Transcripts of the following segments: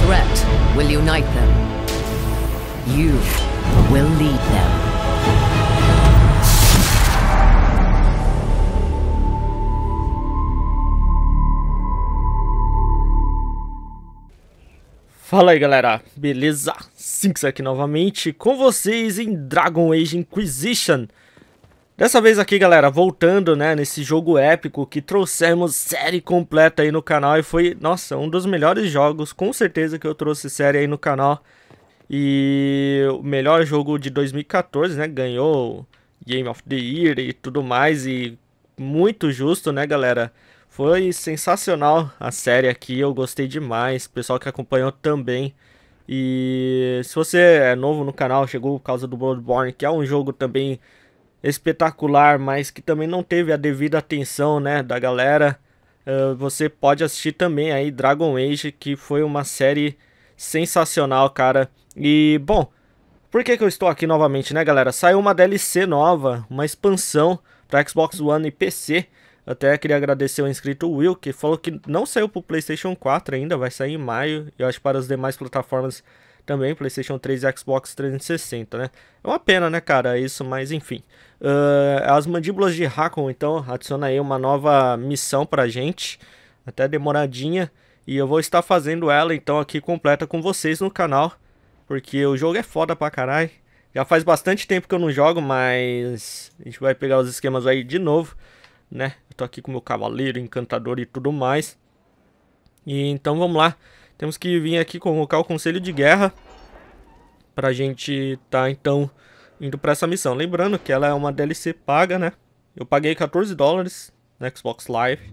threat will unite them. You will lead them. Fala aí galera, beleza? Sinks aqui novamente com vocês em Dragon Age Inquisition. Dessa vez aqui galera, voltando nesse jogo épico que trouxemos série completa aí no canal. E foi, nossa, um dos melhores jogos, com certeza que eu trouxe série aí no canal. E o melhor jogo de 2014, ganhou Game of the Year e tudo mais. E muito justo, galera? Foi sensacional a série aqui, eu gostei demais, pessoal que acompanhou também. E se você é novo no canal, chegou por causa do Bloodborne, que é um jogo também espetacular, mas que também não teve a devida atenção da galera, você pode assistir também aí Dragon Age, que foi uma série sensacional, cara. E, bom, por que eu estou aqui novamente, galera? Saiu uma DLC nova, uma expansão para Xbox One e PC. Até queria agradecer o inscrito Will, que falou que não saiu para o PlayStation 4 ainda, vai sair em maio. Eu acho que para as demais plataformas também, PlayStation 3 e Xbox 360, É uma pena, cara, isso, mas enfim. As mandíbulas de Hakon, então, adiciona aí uma nova missão pra gente, até demoradinha. E eu vou estar fazendo ela, então, aqui completa com vocês no canal, porque o jogo é foda pra caralho. Já faz bastante tempo que eu não jogo, mas a gente vai pegar os esquemas aí de novo. Eu tô aqui com meu cavaleiro, encantador e tudo mais. E então vamos lá. Temos que vir aqui convocar o Conselho de Guerra pra gente tá então indo pra essa missão. Lembrando que ela é uma DLC paga, Eu paguei $14 no Xbox Live.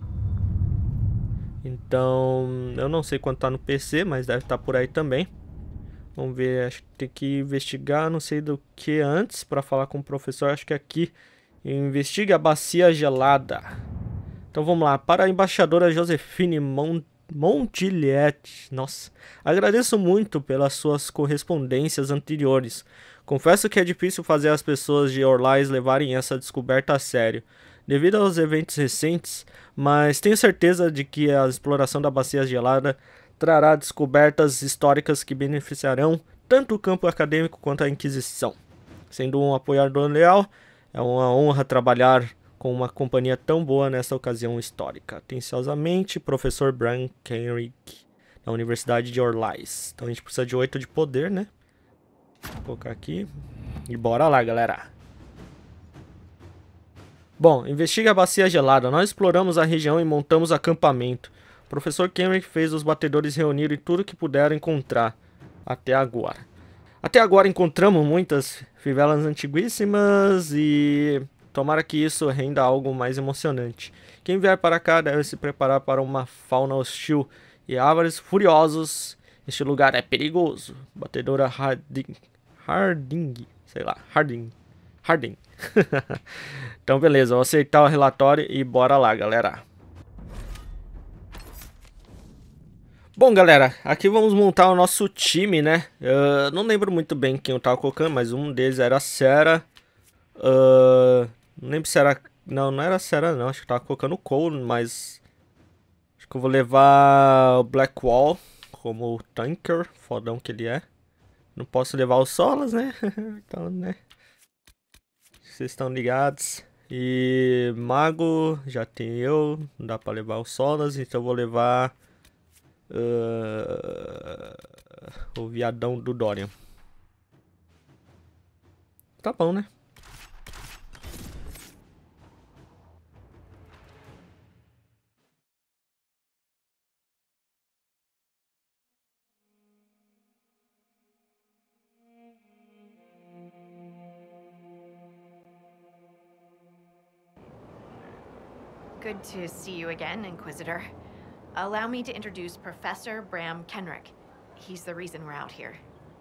Então eu não sei quanto tá no PC, mas deve estar por aí também. Vamos ver, acho que tem que investigar, não sei do que antes pra falar com o professor, acho que é aqui. Investigue a bacia gelada. Então vamos lá. Para a embaixadora Josefine Montiliette. Nossa. Agradeço muito pelas suas correspondências anteriores. Confesso que é difícil fazer as pessoas de Orlais levarem essa descoberta a sério, devido aos eventos recentes, mas tenho certeza de que a exploração da bacia gelada trará descobertas históricas que beneficiarão tanto o campo acadêmico quanto a Inquisição. Sendo um apoiador leal, é uma honra trabalhar com uma companhia tão boa nessa ocasião histórica. Atenciosamente, professor Bran Kenrick, da Universidade de Orlais. Então a gente precisa de 8 de poder, Vou colocar aqui. E bora lá, galera. Bom, investiga a bacia gelada. Nós exploramos a região e montamos acampamento. O professor Kenrick fez os batedores reunirem tudo que puderam encontrar até agora. Até agora encontramos muitas fivelas antiguíssimas e tomara que isso renda algo mais emocionante. Quem vier para cá deve se preparar para uma fauna hostil e árvores furiosos. Este lugar é perigoso. Batedora Harding. Então beleza, vou aceitar o relatório e bora lá, galera. Bom, galera, aqui vamos montar o nosso time, Eu não lembro muito bem quem eu tava colocando, mas um deles era a Sera. Não lembro se era... Não era a Sera, não. Acho que eu tava colocando o Cole, mas... Acho que eu vou levar o Blackwall como o tanker, fodão que ele é. Não posso levar os Solas, Então, Vocês estão ligados. E Mago, já tem eu. Não dá pra levar os Solas, então eu vou levar... o viadão do Dorian. Tá bom, Good to see you again, Inquisitor. Allow me to introduce Professor Bram Kenrick. He's the reason we're out here.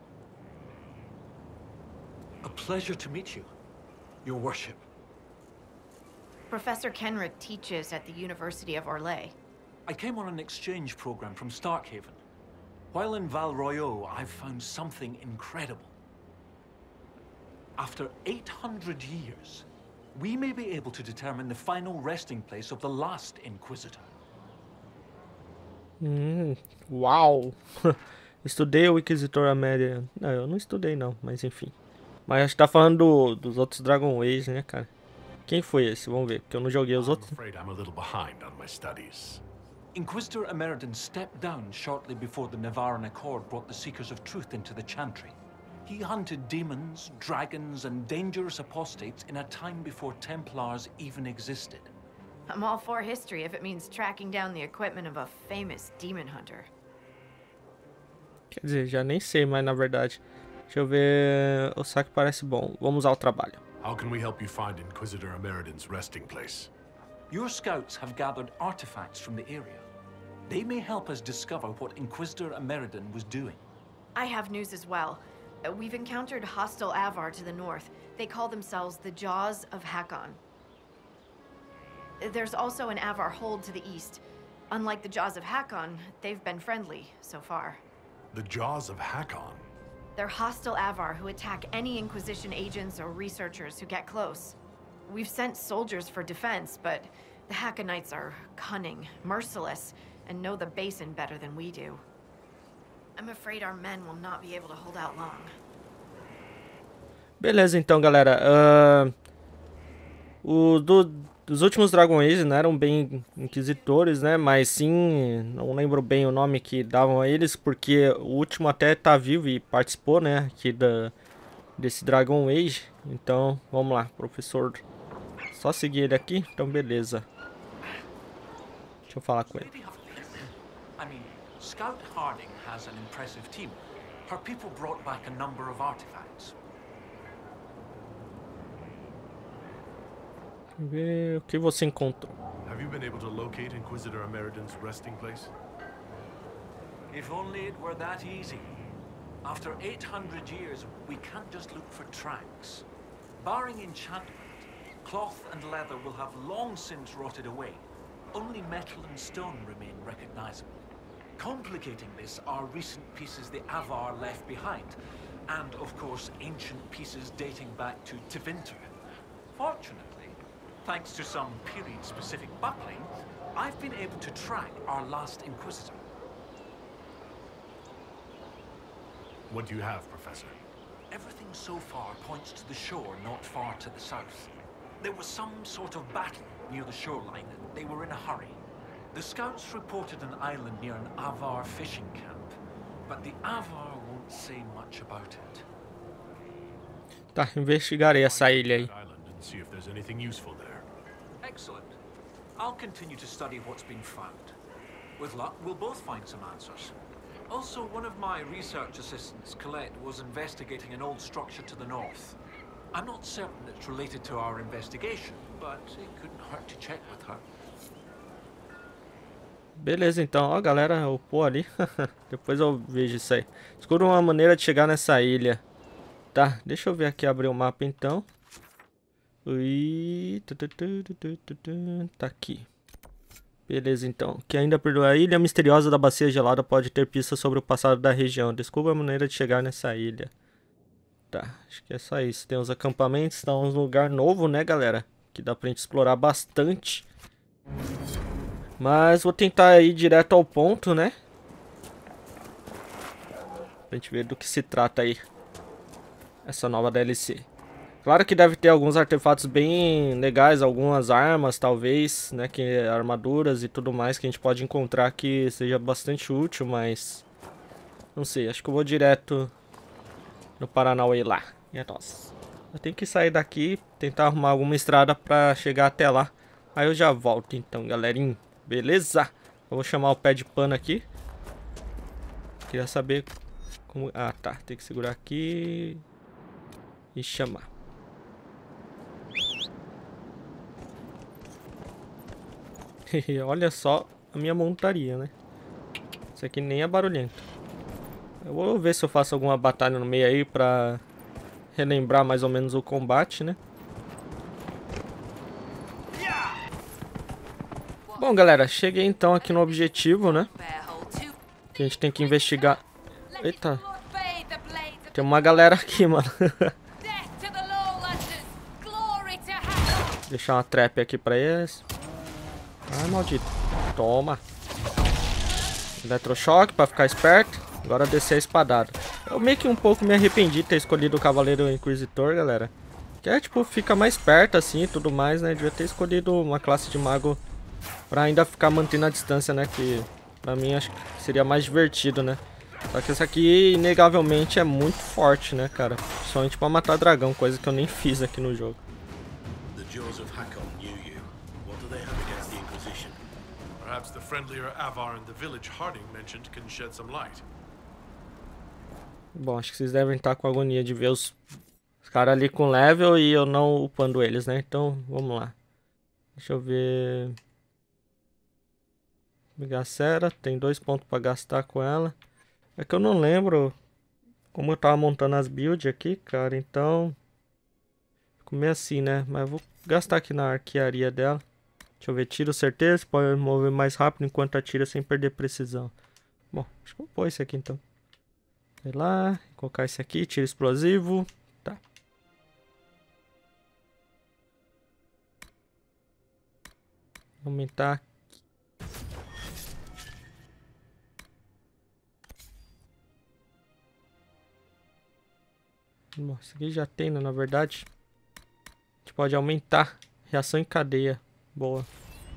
A pleasure to meet you, Your Worship. Professor Kenrick teaches at the University of Orlais. I came on an exchange program from Starkhaven. While in Val Royeaux, I've found something incredible. After 800 years, we may be able to determine the final resting place of the last Inquisitor. Uau! Estudei o Inquisitor American. Não, eu não estudei não, mas enfim. Mas acho que tá falando dos outros Dragon Age, né, cara? Quem foi esse? Vamos ver, porque eu não joguei os outros. Inquisitor American stepped down shortly before the Nevarran Accord brought the Seekers of Truth into the Chantry. He hunted demons, dragons, and dangerous apostates in a time before Templars even existed. I'm all for history if it means tracking down the equipment of a famous demon hunter. Quer dizer, já nem sei, mas na verdade. Deixa eu ver. O saque parece bom. Vamos ao trabalho. How can we help you find Inquisitor American's resting place? Your scouts have gathered artifacts from the area. They may help us discover what Inquisitor American was doing. I have news as well. We've encountered hostile Avar to the north. They call themselves the Jaws of Hakon. There's also an Avar hold to the east. Unlike the Jaws of Hakon, they've been friendly so far. The Jaws of Hakon? They're hostile Avar who attack any Inquisition agents or researchers who get close. We've sent soldiers for defense, but the Hakonites are cunning, merciless, and know the basin better than we do. I'm afraid our men will not be able to hold out long. Beleza, então, galera. Os últimos Dragon Age não eram bem inquisitores, né? Mas sim, não lembro bem o nome que davam a eles, porque o último até tá vivo e participou, né? Aqui desse Dragon Age. Então, vamos lá, professor. Só seguir ele aqui, então beleza. Deixa eu falar com ele. I mean, Scout Harding has an impressive team. Her people brought back a number of artifacts. Ver o que você encontrou. Have you been able to locate Inquisitor American's resting place? If only it were that easy. After 800 years, we can't just look for tracks. Barring enchantment, cloth and leather will have long since rotted away. Only metal and stone remain recognizable. Complicating this are recent pieces the Avar left behind, and of course ancient pieces dating back to Tevinter. Fortunately, thanks to some period-specific buckling, I've been able to track our last Inquisitor. What do you have, Professor? Everything so far points to the shore not far to the south. There was some sort of battle near the shoreline, and they were in a hurry. The scouts reported an island near an Avar fishing camp, but the Avar won't say much about it. Tá, investigarei essa ilha aí. See if there's anything useful there. Excellent. I'll continue to study what's been found. With luck, we'll both find some answers. Also, one of my research assistants, Colette, was investigating an old structure to the north. I'm not certain it's related to our investigation, but it couldn't hurt to check with her. Beleza, então, ó, galera, eu pô ali. Depois eu vejo isso aí. Descubra uma maneira de chegar nessa ilha. Tá, deixa eu ver aqui, abrir o mapa então. Ui, tá aqui. Beleza, então. Que ainda perdoa a ilha misteriosa da bacia gelada pode ter pistas sobre o passado da região. Descubra a maneira de chegar nessa ilha. Tá, acho que é só isso. Tem uns acampamentos, tá um lugar novo, né, galera? Que dá pra gente explorar bastante. Mas vou tentar ir direto ao ponto, né? Pra gente ver do que se trata aí. Essa nova DLC. Claro que deve ter alguns artefatos bem legais, algumas armas, talvez, né, que armaduras e tudo mais que a gente pode encontrar que seja bastante útil, mas não sei, acho que eu vou direto no Paranauê lá. E é nóis. Eu tenho que sair daqui, tentar arrumar alguma estrada pra chegar até lá. Aí eu já volto então, galerinha. Beleza? Eu vou chamar o pé de pano aqui. Queria saber como... Ah, tá. Tem que segurar aqui e chamar. Olha só a minha montaria, né? Isso aqui nem é barulhento. Eu vou ver se eu faço alguma batalha no meio aí pra relembrar mais ou menos o combate, né? Bom, galera, cheguei então aqui no objetivo, né? Que a gente tem que investigar. Eita. Tem uma galera aqui, mano. Deixar uma trap aqui pra eles. Ai, maldito. Toma. Eletrochoque pra ficar esperto. Agora descer a espadada. Eu meio que um pouco me arrependi de ter escolhido o Cavaleiro Inquisitor, galera. Que é, tipo, fica mais perto, assim, e tudo mais, né? Devia ter escolhido uma classe de mago pra ainda ficar mantendo a distância, né? Que, pra mim, acho que seria mais divertido, né? Só que essa aqui, inegavelmente, é muito forte, né, cara? Somente pra matar dragão, coisa que eu nem fiz aqui no jogo. The Jaws of Hakon knew you. What do they have against the Inquisition? Perhaps the friendlier Avar in the village Harding mentioned can shed some light. Bom, acho que vocês devem estar com agonia de ver os caras ali com level e eu não upando eles, né? Então, vamos lá. Deixa eu ver... Migacera, tem 2 pontos pra gastar com ela. É que eu não lembro como eu tava montando as builds aqui, cara. Então, fico meio assim, né? Mas eu vou gastar aqui na arquearia dela. Deixa eu ver, tiro certeza, pode mover mais rápido enquanto atira sem perder precisão. Bom, acho que eu vou pôr esse aqui então. Sei lá, colocar esse aqui, tiro explosivo. Tá. Aumentar. Bom, isso aqui já tem, né, na verdade. A gente pode aumentar. Reação em cadeia. Boa.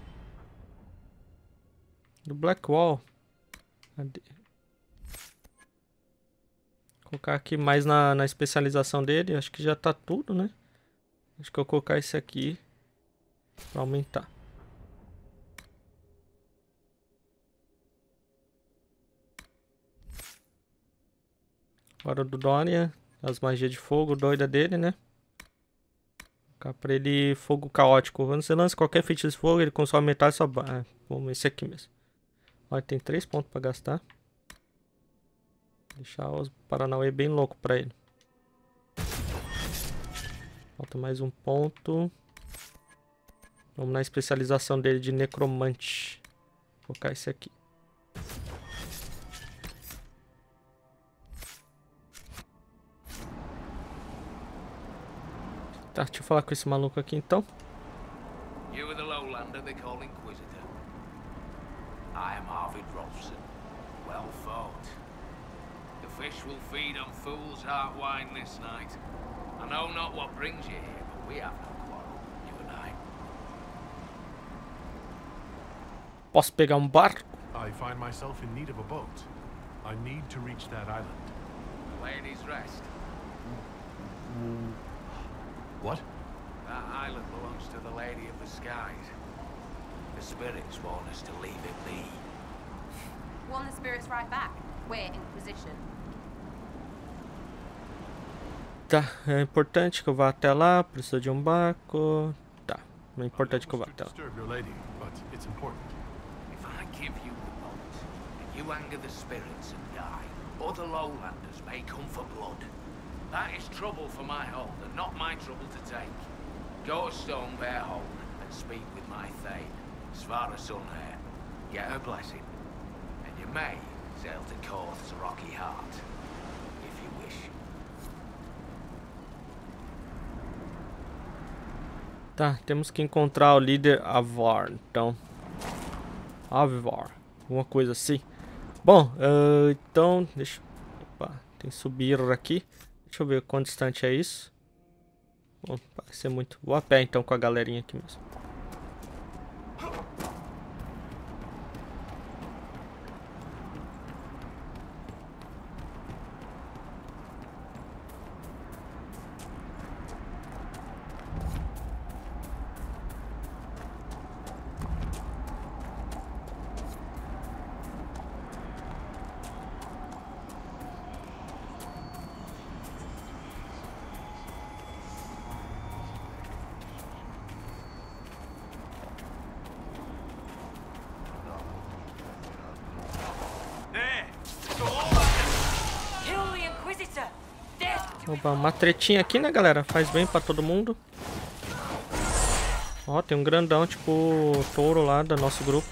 Do Blackwall. Cadê? Colocar aqui mais na especialização dele. Acho que já tá tudo, né? Acho que eu vou colocar esse aqui pra aumentar. Agora do Dorian. As magias de fogo doida dele, né? Colocar pra ele fogo caótico. Quando você lança qualquer feitiço de fogo, ele consome metade da sua barra. Vamos esse aqui mesmo. Olha, tem 3 pontos pra gastar. Deixar os Paranauê bem louco pra ele. Falta mais um ponto. Vamos na especialização dele de necromante. Vou colocar esse aqui. Tá, deixa eu falar com esse maluco aqui então. You are the lowlander they call Inquisitor. I am Arvid Rolfson. Well fought. The fish will feed on fool's heart wine this night. I know not what brings you here, but we have no quarrel, you and I. Posso pegar barco? I find myself in need of a boat. I need to reach that island. The Lady's Rest. What? That island belongs to the Lady of the Skies. The spirits want us to leave it be. Want the spirits right back. We're Inquisition. Tá, é importante que eu vá até lá. Preciso de um barco. Tá, é importante que eu vá até lá. Disturb your lady, but it's important. If I give you the boat, and you anger the spirits and die, other lowlanders may come for blood. That is trouble for my hold, and not my trouble to take. Go to Stonebear Hold and speak with my Thane, Svara Sunhair. Get her blessing, and you may sail to Korth's rocky heart, if you wish. Tá, temos que encontrar o líder Avar, então. Avar, alguma coisa assim. Bom, então, deixa... Opa, tem que subir aqui. Deixa eu ver quão distante é isso. Bom, parece ser muito... Vou a pé então com a galerinha aqui mesmo. Opa, uma tretinha aqui, né, galera? Faz bem pra todo mundo. Ó, tem um grandão, tipo o touro lá do nosso grupo.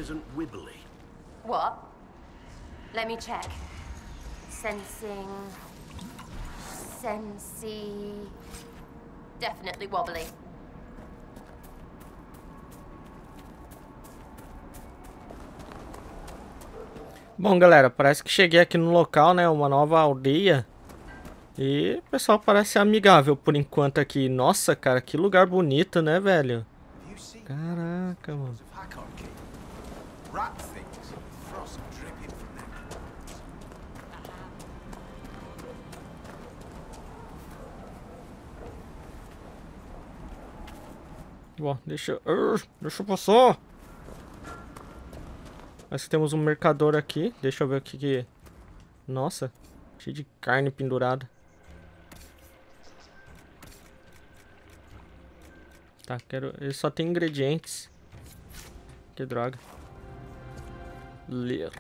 isn't wibbly. What? Let me check. Sensing... Sensey... Definitely wobbly. Bom, galera, parece que cheguei aqui no local, né? Uma nova aldeia. E o pessoal parece amigável por enquanto aqui. Nossa, cara, que lugar bonito, né, velho? Caraca, mano. Bom, deixa eu passar. Nós temos um mercador aqui. Deixa eu ver o que... Nossa, cheio de carne pendurada. Tá, quero... Ele só tem ingredientes. Que droga. Ler.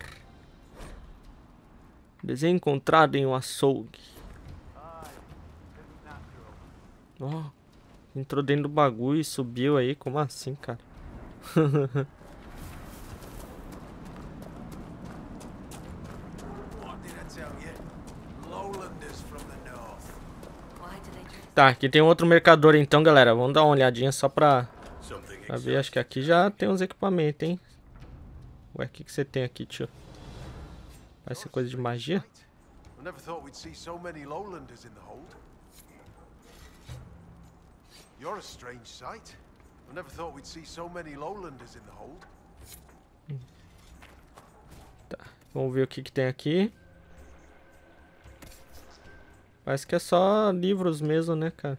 Desenho encontrado em um açougue. Ó, entrou dentro do bagulho e subiu aí. Como assim, cara? Tá, aqui tem outro mercador então, galera. Vamos dar uma olhadinha só pra ver. Acho que aqui já tem uns equipamentos, hein? Ué, o que você tem aqui, tio? Vai ser coisa de magia? Tá, vamos ver o que tem aqui. Parece que é só livros mesmo, né, cara?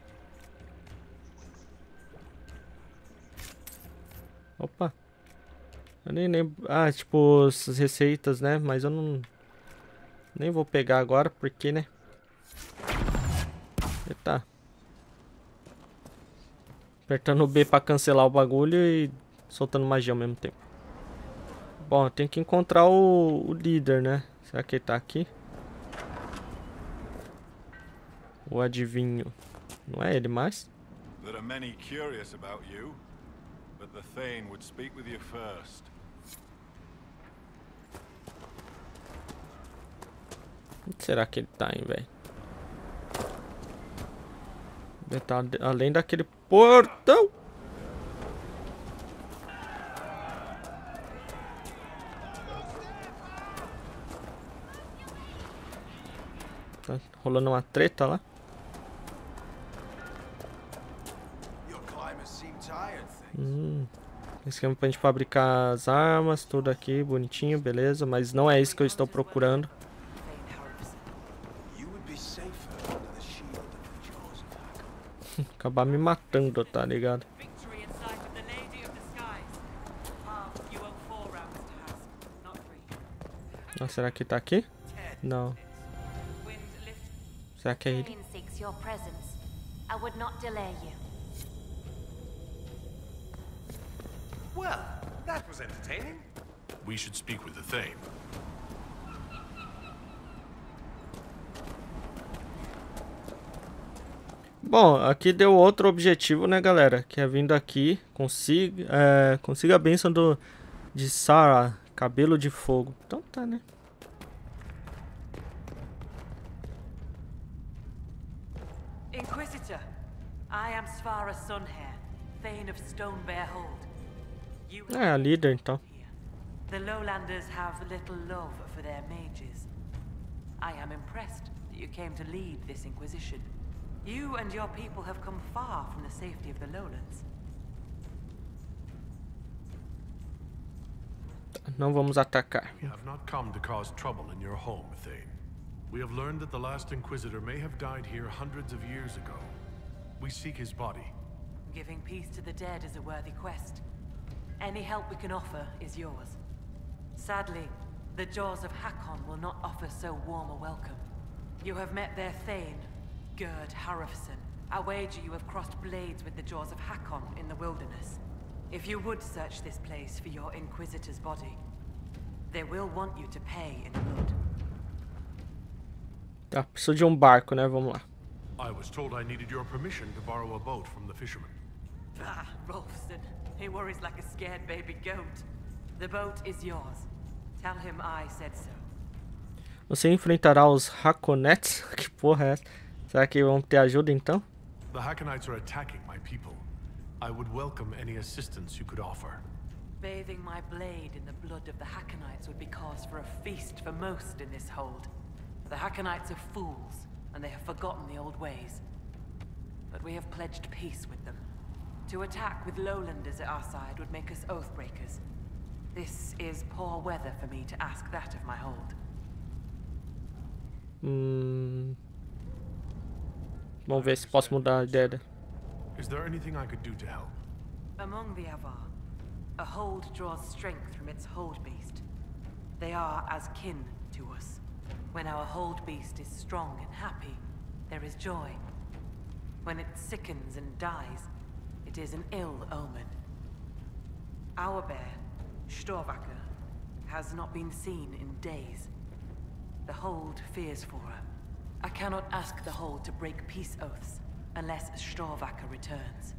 Opa. Eu nem lembro. Ah, tipo, as receitas, né? Mas eu não... Nem vou pegar agora, porque, né? Eita. Apertando o B pra cancelar o bagulho e soltando magia ao mesmo tempo. Bom, tem que encontrar o líder, né? Será que ele tá aqui? O adivinho. Não é ele mais? There are many curious about you, but the Thane would speak with you first. Onde será que ele tá, hein, velho? Ele tá além daquele portão. Tá rolando uma treta lá. Esquema pra gente fabricar as armas, tudo aqui, bonitinho, beleza. Mas não é isso que eu estou procurando. Acabar me matando, tá ligado? Ah, será que tá aqui? Não. Será que é ele? Well, that was entertaining. We should speak with the Thane. Bom, aqui deu outro objetivo, né, galera? Que é vindo aqui, consiga a bênção de Sarah, cabelo de fogo. Então tá, né? Inquisitor, I am Svara Sunhair, Thane of Stonebear Hold. É, a líder, então. The Lowlanders have little love for their mages. I am impressed that you came to lead this Inquisition. You and your people have come far from the safety of the Lowlands. Não vamos atacar. We have not come to cause trouble in your home, Thane. We have learned that the last Inquisitor may have died here hundreds of years ago. We seek his body. Giving peace to the dead is a worthy quest. Any help we can offer is yours. Sadly, the Jaws of Hakon will not offer so warm a welcome. You have met their Thane, Gerd Harrowson. I wager you have crossed blades with the Jaws of Hakon in the wilderness. If you would search this place for your Inquisitor's body, they will want you to pay in blood. Tá, preciso de barco, né? Vamos lá. I was told I needed your permission to borrow a boat from the fisherman. Ah, Rolfson. He worries like a scared baby goat. The boat is yours. Tell him I said so. Você enfrentará os Hakonets? Que porra é essa? Será que vão ter ajuda então? The Hackonites are attacking my people. I would welcome any assistance you could offer. Bathing my blade in the blood of the Hackonites would be cause for a feast for most in this hold. The Hackonites are fools, and they have forgotten the old ways. But we have pledged peace with them. To attack with lowlanders at our side would make us oathbreakers. This is poor weather for me to ask that of my hold. Vamos ver se posso mudar a ideia. Is there anything I could do to help? Among the Avar, a hold draws strength from its hold beast. They are as kin to us. When our hold beast is strong and happy, there is joy. When it sickens and dies, it is an ill omen. Our bear, Storvacker, has not been seen in days. The hold fears for her. I cannot ask the hold to break peace oaths unless Storvacker returns.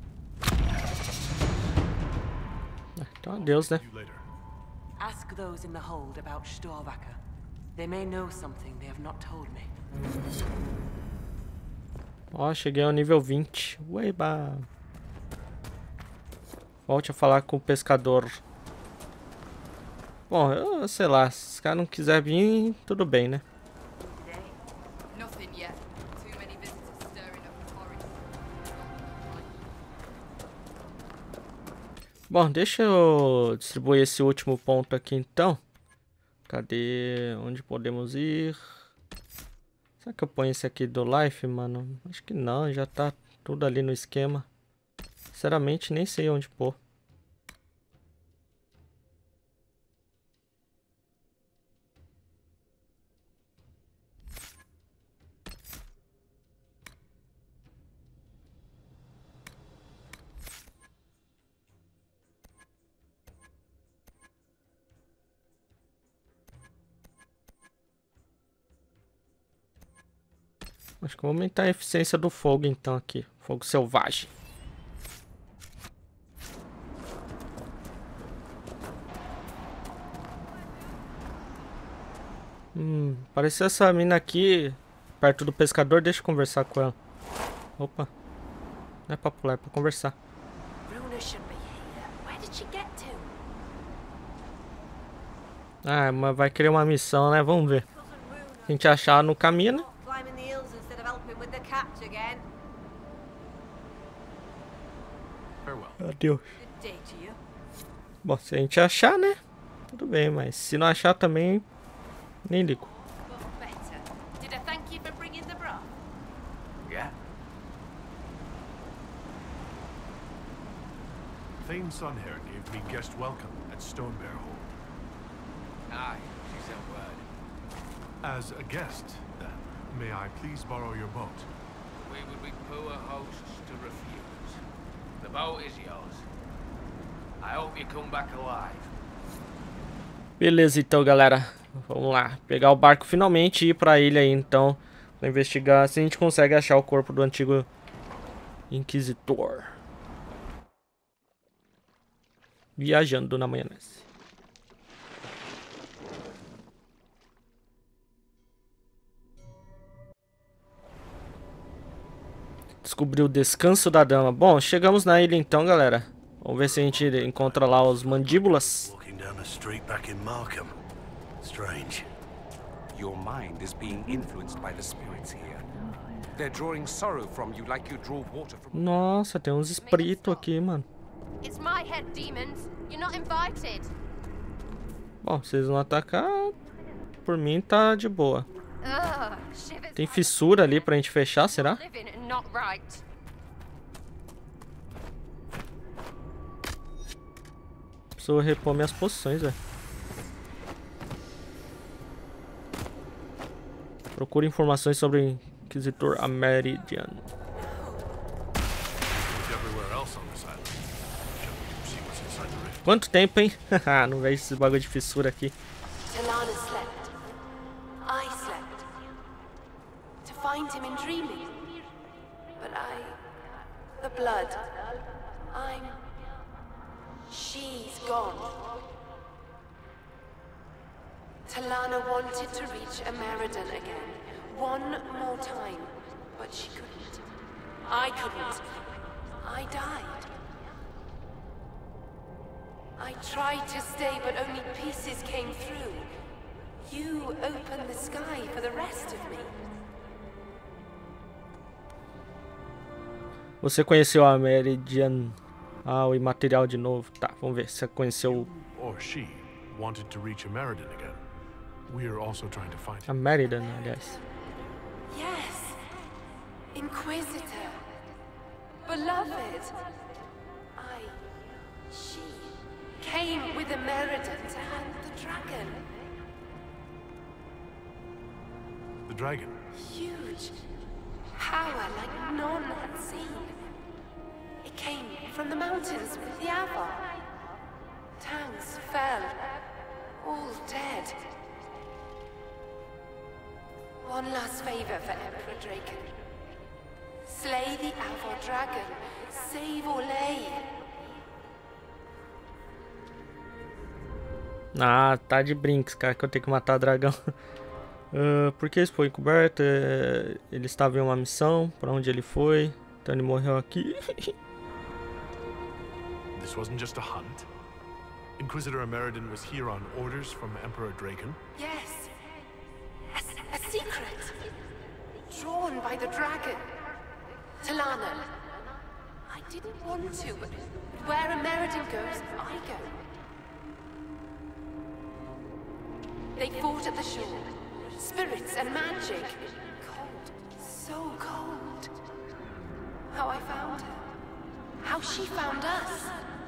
Então adeus, né? Ask those in the hold about Storvacker. They may know something they have not told me. Ó, cheguei ao nível 20. Ueba! Volte a falar com o pescador. Bom, eu sei lá, se os caras não quiserem vir, tudo bem, né? Bom, deixa eu distribuir esse último ponto aqui então. Cadê? Onde podemos ir? Será que eu ponho esse aqui do Life, mano? Acho que não, já tá tudo ali no esquema. Sinceramente, nem sei onde pôr. Acho que vou aumentar a eficiência do fogo então aqui. Fogo selvagem. Apareceu essa mina aqui perto do pescador. Deixa eu conversar com ela. Opa. Não é pra pular, é pra conversar. Ah, mas vai querer uma missão, né? Vamos ver. Se a gente achar no caminho, né? Adeus. Bom, se a gente achar, né? Tudo bem, mas se não achar também, nem ligo. Thane Sunhair gave me guest welcome at Stonebear Hold. Aye, she sent word. As a guest, then, may I please borrow your boat? We would be poor hosts to refuse. The boat is yours. I hope you come back alive. Beleza, então, galera. Vamos lá. Pegar o barco finalmente e ir pra ilha aí, então. Pra investigar se a gente consegue achar o corpo do antigo Inquisitor. Viajando na maionese. Descobriu o descanso da dama. Bom, chegamos na ilha então, galera. Vamos ver se a gente encontra lá os mandíbulas. Your mind is being influenced by the spirits here. They're drawing sorrow from you like you draw water from... Nossa, tem uns espíritos aqui, mano. It's my head, demons. You're not invited. Bom, vocês vão atacar. Por mim tá de boa. Tem fissura ali pra gente fechar, será? Preciso repor minhas posições, velho. Procure informações sobre o Inquisitor Ameridian. Quanto tempo, hein? Não vejo esse bagulho de fissura aqui. Talana slept. I slept. To find him in dreaming. But the blood. She's gone. Talana wanted to reach Ameridan again, one more time, but she couldn't. I couldn't. I died. I tried to stay, but only pieces came through. You opened the sky for the rest of me. Você conheceu a Meridian? Ah, o imaterial de novo. Tá, vamos ver se você conheceu Or she wanted to reach Ameridan again. We are also trying to find a him. Meridian, aliás. Yes. Inquisitor. Beloved. She came with Ameridan to hunt the dragon. The dragon? Huge. Power like none had seen. It came from the mountains with the Avar. Towns fell, all dead. One last favor for Emperor Draken. Slay the Avar dragon. Save Orlais. Ah, tá de brinks, cara, que eu tenho que matar dragão. Por que isso foi encoberto? Ele estava em uma missão. Pra onde ele foi? Então ele morreu aqui. This wasn't just a hunt. Inquisitor Ameridan was here on orders from Emperor Draken. Yes. A secret. Drawn by the dragon. Talana. I didn't want to, but where Ameridan goes, I go. They fought at the shore. Spirits and magic. Cold. So cold. How I found her. How she found us.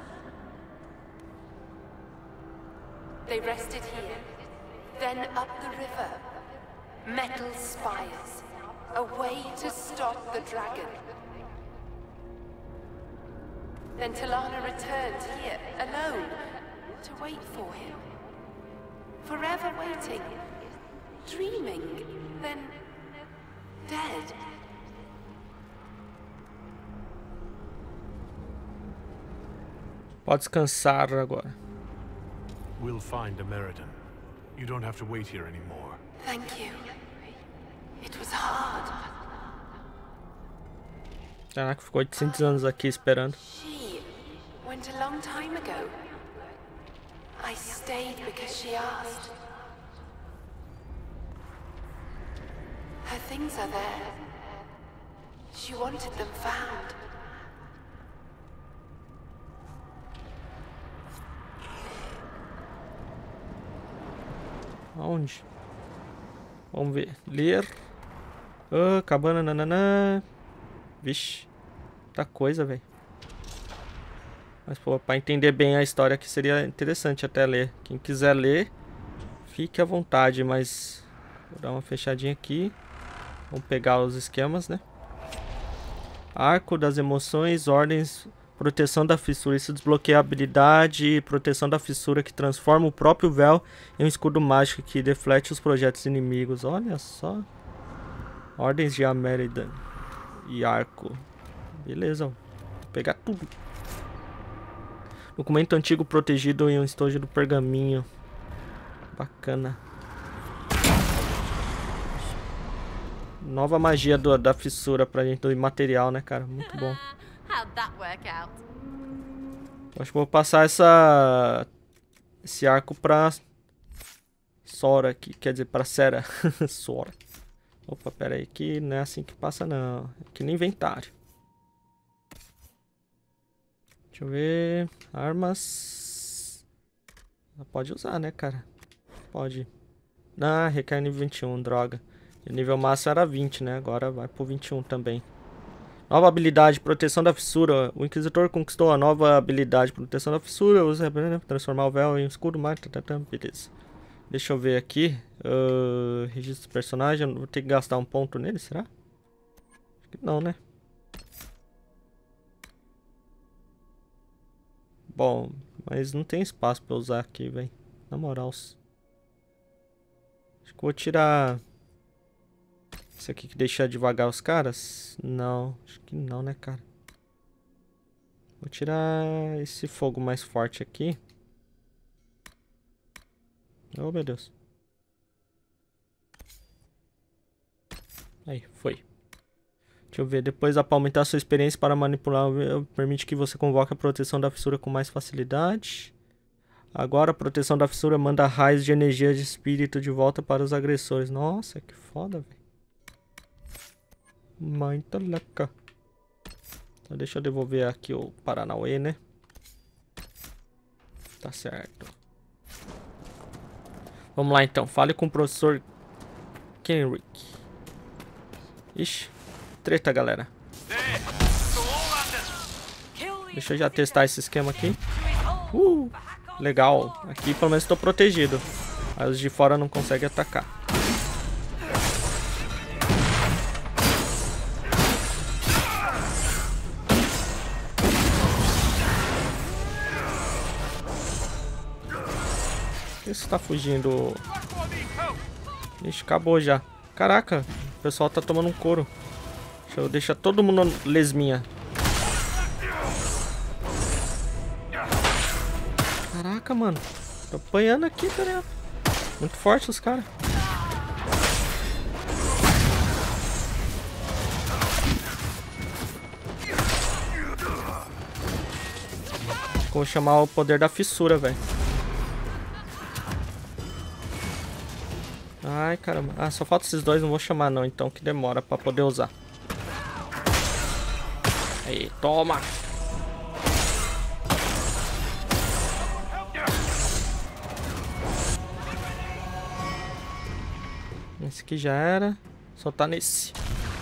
They rested here. Then up the river. Metal spires. A way to stop the dragon. Then Talana returned here, alone, to wait for him. Forever waiting. Dreaming. Then dead. Pode descansar agora. We'll find Ameridan. You don't have to wait here anymore. Thank you. It was hard. Caraca, ficou 800 anos aqui esperando. She went a long time ago. I stayed because she asked. Her things are there. She wanted them found. Aonde? Vamos ver. Ler. Cabana, nananã. Vixe. Muita coisa, velho. Mas, pô, pra entender bem a história aqui seria interessante até ler. Quem quiser ler, fique à vontade, mas... Vou dar uma fechadinha aqui. Vamos pegar os esquemas, né? Arco das emoções, ordens, proteção da fissura. Isso desbloqueia a habilidade proteção da fissura, que transforma o próprio véu em um escudo mágico que deflete os projetos inimigos. Olha só. Ordens de Ameridan e arco. Beleza, vou pegar tudo. Documento antigo protegido em um estojo do pergaminho. Bacana. Nova magia da fissura pra gente, do imaterial, né, cara? Muito bom. How'd that work out? Acho que vou passar esse arco pra Sora aqui, quer dizer, pra Sera. Sora. Opa, pera aí, que não é assim que passa não. Aqui no inventário. Deixa eu ver. Armas. Pode usar, né, cara? Pode. Ah, requer nível 21, droga. O nível máximo era 20, né? Agora vai pro 21 também. Nova habilidade, proteção da fissura. O Inquisitor conquistou a nova habilidade, proteção da fissura. Usa para transformar o véu em escudo mágico. Beleza. Deixa eu ver aqui. Registro do personagem. Vou ter que gastar um ponto nele, será? Acho que não, né? Bom, mas não tem espaço pra usar aqui, velho. Na moral. Acho que vou tirar... Esse aqui que deixa devagar os caras? Não, acho que não, né, cara? Vou tirar esse fogo mais forte aqui. Oh, meu Deus. Aí, foi. Deixa eu ver. Depois para aumentar sua experiência para manipular, permite que você convoque a proteção da fissura com mais facilidade. Agora a proteção da fissura manda raios de energia de espírito de volta para os agressores. Nossa, que foda, velho. Muito leca. Então deixa eu devolver aqui o Paranauê, né? Tá certo. Vamos lá então. Fale com o professor Kenrick. Ixi. Treta, galera. Deixa eu já testar esse esquema aqui. Legal. Aqui pelo menos estou protegido. Aí os de fora não conseguem atacar. Por que você tá fugindo? Ixi, acabou já. Caraca, o pessoal tá tomando um couro. Deixa eu deixar todo mundo lesminha. Caraca, mano. Tô apanhando aqui, tá ligado? Muito forte os caras. Vou chamar o poder da fissura, velho. Ai, caramba. Ah, só falta esses dois. Não vou chamar não, então, que demora pra poder usar. Aí, toma! Esse aqui já era. Só tá nesse.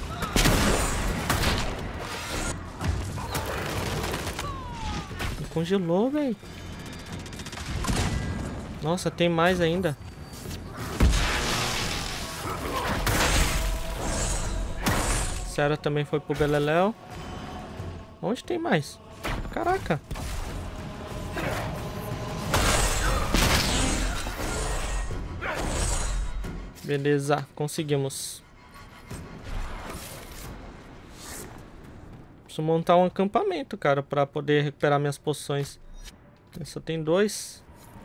Me congelou, velho. Nossa, tem mais ainda. Sarah também foi pro Beleléu. Onde tem mais? Caraca. Beleza, conseguimos. Preciso montar um acampamento, cara, pra poder recuperar minhas poções. Só tem 2.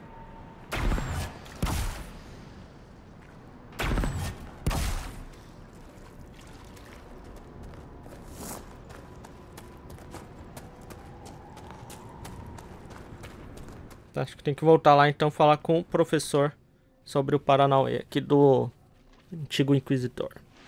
Acho que tem que voltar lá então falar com o professor sobre o Paranauê aqui do antigo Inquisitor.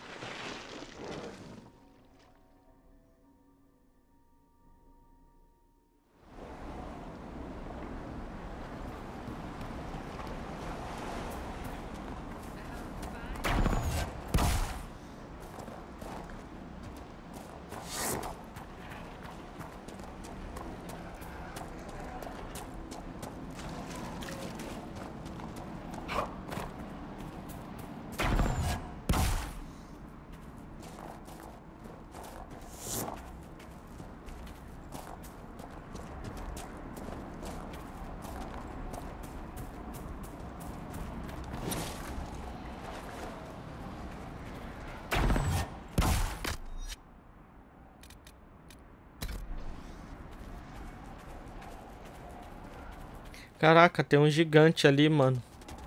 Caraca, tem um gigante ali, mano.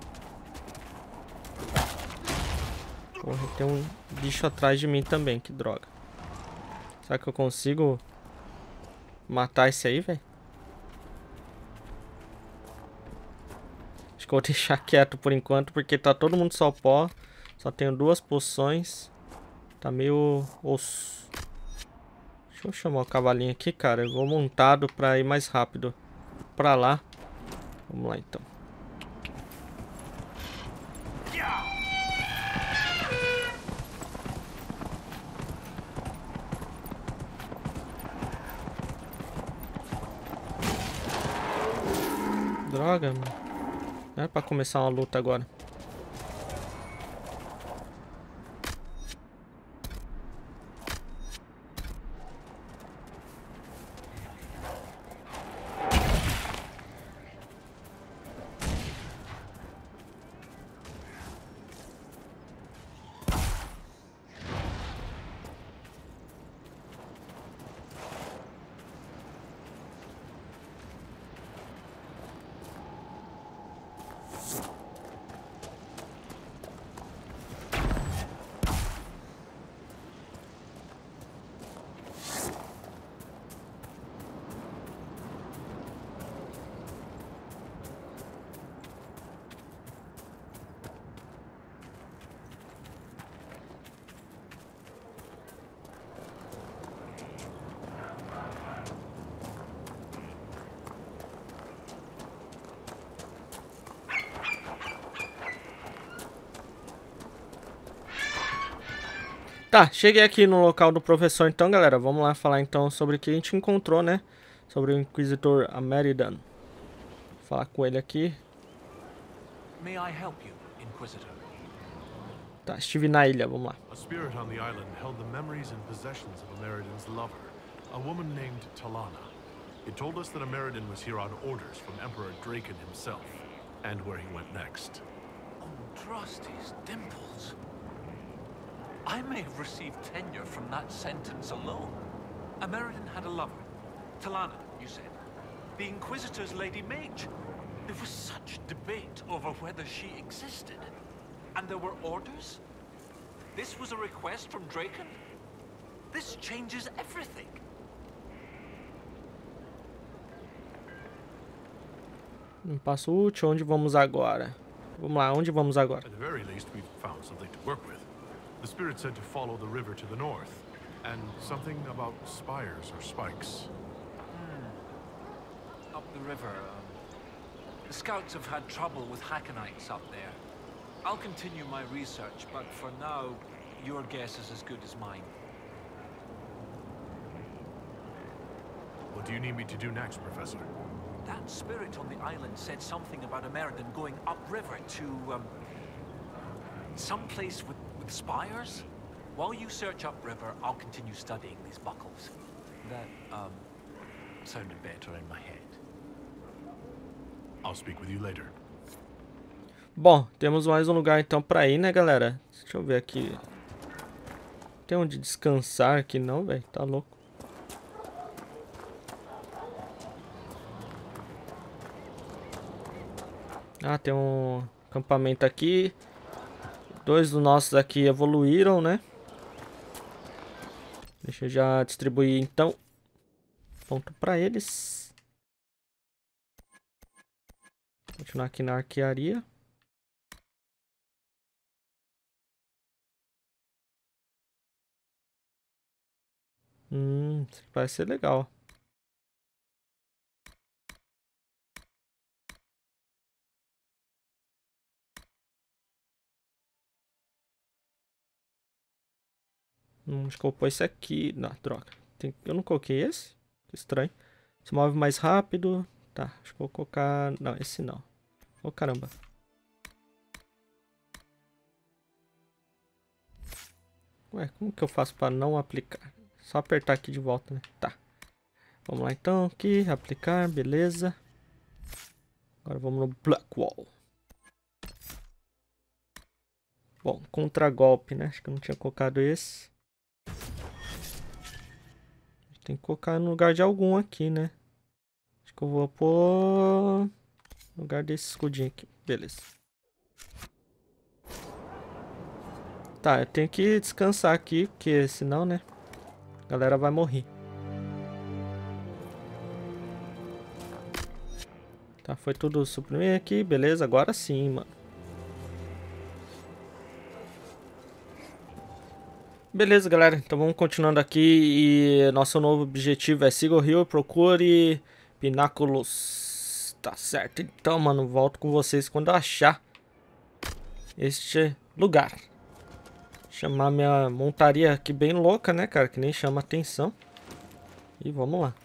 Porra, tem um bicho atrás de mim também, que droga. Será que eu consigo matar esse aí, velho? Acho que eu vou deixar quieto por enquanto, porque tá todo mundo só pó. Só tenho 2 poções. Tá meio osso. Deixa eu chamar o cavalinho aqui, cara. Eu vou montado pra ir mais rápido pra lá. Vamos lá, então. Droga, mano. Não é pra começar uma luta agora. Tá, cheguei aqui no local do professor então, galera. Vamos lá falar então sobre o que a gente encontrou, né? Sobre o Inquisitor Ameridan. Vou falar com ele aqui. May I help you, Inquisitor? Tá, estive na ilha, vamos lá. A spirit on the island held the memories and possessions of Ameridan's lover, a woman named Talana. It told us that Ameridan was here on orders from Emperor Draken himself, and where he went next. Drusty's dimples. I may have received tenure from that sentence alone. Ameridan had a lover. Talana, you said. The Inquisitor's Lady Mage. There was such debate over whether she existed. And there were orders? This was a request from Draken? This changes everything. Um passo útil, onde vamos agora? Vamos lá, onde vamos agora? At the very least, we've found something to work with. The spirit said to follow the river to the north, and something about spires or spikes. Up the river. The scouts have had trouble with Hackonites up there. I'll continue my research, but for now, your guess is as good as mine. What do you need me to do next, Professor? That spirit on the island said something about Ameridan going upriver to, someplace with spires? While you search upriver, I'll continue studying these buckles. That, sounded better in my head. I'll speak with you later. Bom, temos mais um lugar então pra ir, né, galera? Deixa eu ver aqui. Tem onde descansar aqui não, velho? Tá louco. Ah, tem um acampamento aqui. Dois dos nossos aqui evoluíram, né? Deixa eu já distribuir então. Ponto pra eles. Continuar aqui na arquearia. Isso aqui parece ser legal. Acho que eu vou pôr esse aqui. Não, droga. Eu não coloquei esse. Que estranho. Se move mais rápido. Tá, acho que eu vou colocar... Não, esse não. Oh, caramba. Ué, como que eu faço para não aplicar? Só apertar aqui de volta, né? Tá. Vamos lá então, aqui. Aplicar, beleza. Agora vamos no Blackwall. Bom, contragolpe, né? Acho que eu não tinha colocado esse. Tem que colocar no lugar de algum aqui, né? Acho que eu vou pôr no lugar desse escudinho aqui. Beleza. Tá, eu tenho que descansar aqui, porque senão, né? A galera vai morrer. Tá, foi tudo suprimir aqui. Beleza, agora sim, mano. Beleza, galera, então vamos continuando aqui e nosso novo objetivo é Sigil Hill, procure pináculos. Tá certo, então, mano, volto com vocês quando eu achar este lugar. Chamar minha montaria aqui bem louca, né, cara, que nem chama atenção. E vamos lá.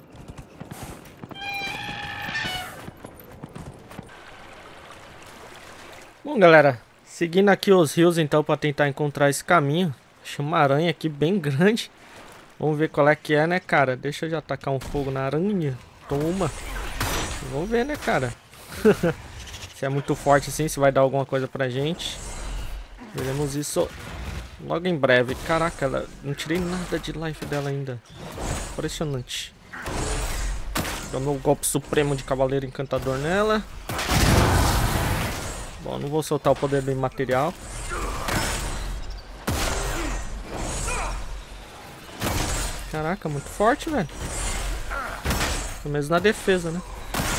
Bom, galera, seguindo aqui os rios então para tentar encontrar esse caminho. Achei uma aranha aqui bem grande. Vamos ver qual é que é, né, cara? Deixa eu já tacar um fogo na aranha. Toma. Vamos ver, né, cara? Se é muito forte assim, se vai dar alguma coisa pra gente. Veremos isso logo em breve. Caraca, ela... não tirei nada de life dela ainda. Impressionante. Dou meu golpe supremo de Cavaleiro Encantador nela. Bom, não vou soltar o poder do imaterial. Caraca, muito forte, velho. Pelo menos na defesa, né?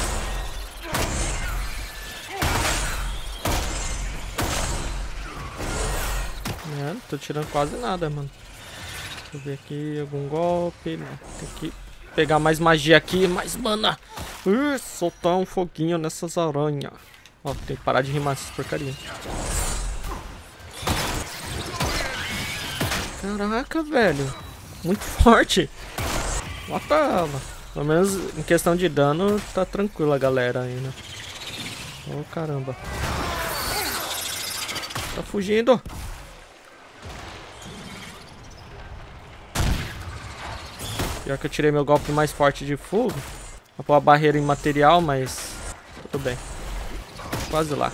É, não tô tirando quase nada, mano. Deixa eu ver aqui, algum golpe. Não, tem que pegar mais magia aqui, mais mana. Soltar um foguinho nessas aranhas. Ó, tem que parar de rimar essas porcarias. Caraca, velho. Muito forte. Mata ela. Pelo menos em questão de dano, tá tranquila a galera aí, né? Oh, caramba. Tá fugindo. Pior que eu tirei meu golpe mais forte de fogo. Vou pôr a barreira em material, mas tudo bem. Quase lá.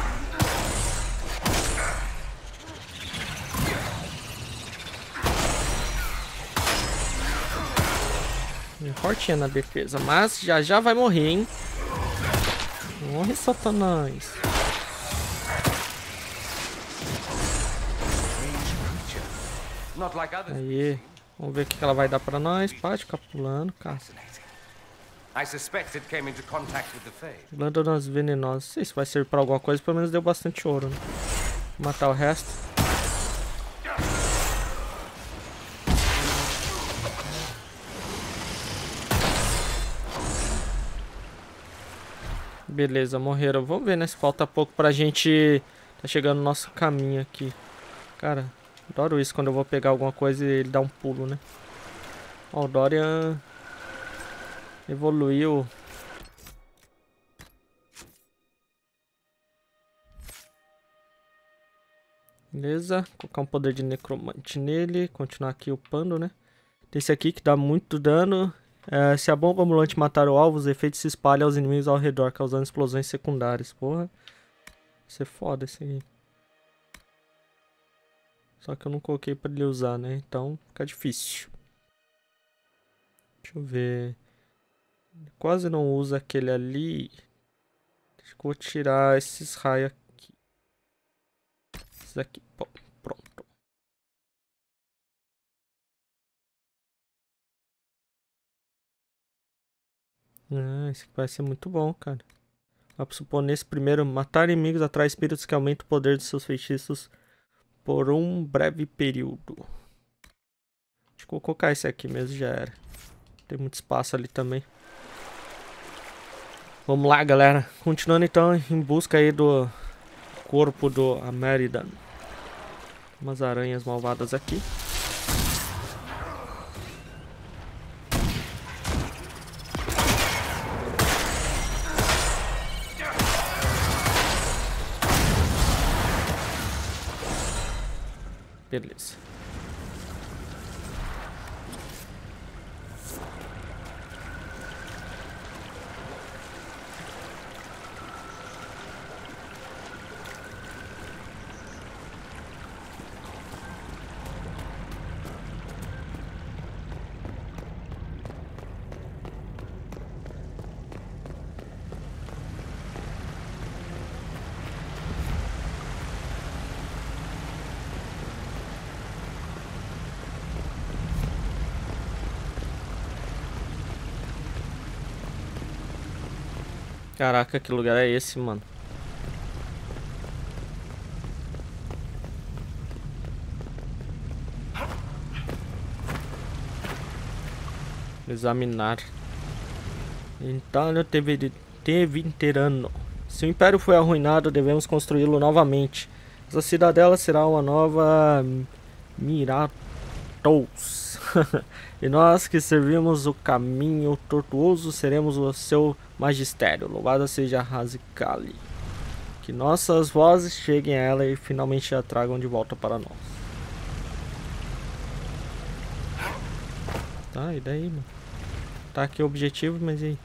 Fortinha na defesa, mas já vai morrer, hein? Morre, Satanás. Aí, vamos ver o que ela vai dar pra nós. Pode ficar pulando, cara. Glândulas venenosas. Não sei se vai servir pra alguma coisa, pelo menos deu bastante ouro, né? Vou matar o resto. Beleza, morreram. Vamos ver, né? Se falta pouco pra gente... Tá chegando no nosso caminho aqui. Cara, adoro isso quando eu vou pegar alguma coisa e ele dá um pulo, né? Ó, o Dorian... evoluiu. Beleza. Colocar um poder de necromante nele. Continuar aqui upando, né? Tem esse aqui que dá muito dano. Se a bomba ambulante matar o alvo, os efeitos se espalham aos inimigos ao redor, causando explosões secundárias. Porra. Vai ser foda esse aí. Só que eu não coloquei pra ele usar, né? Então fica difícil. Deixa eu ver. Quase não usa aquele ali. Acho que eu vou tirar esses raios aqui. Esses aqui. Pronto. Esse aqui vai ser muito bom, cara. Dá pra supor nesse primeiro, matar inimigos atrai espíritos que aumentam o poder de seus feitiços por um breve período. Acho que vou colocar esse aqui mesmo, já era. Tem muito espaço ali também. Vamos lá, galera. Continuando então em busca aí do corpo do Ameridan. Umas aranhas malvadas aqui. Beleza. Caraca, que lugar é esse, mano? Examinar. Então, Tevinterano. Se o Império foi arruinado, devemos construí-lo novamente. Essa cidadela será uma nova Miratos. E nós que servimos o caminho tortuoso seremos o seu magistério. Louvada seja Razikali. Que nossas vozes cheguem a ela e finalmente a tragam de volta para nós. Tá, e daí, mano? Tá aqui o objetivo, mas e aí?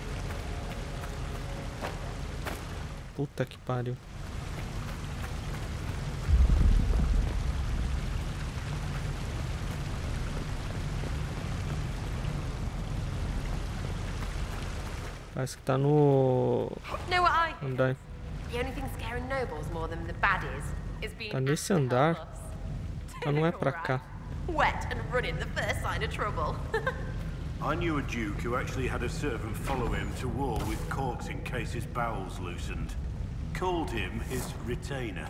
Puta que pariu. Parece que tá no... andar. Tá nesse andar. Então não é pra cá. I knew a duke who actually had a servant follow him to war with corks in case his bowels loosened. Called him his retainer.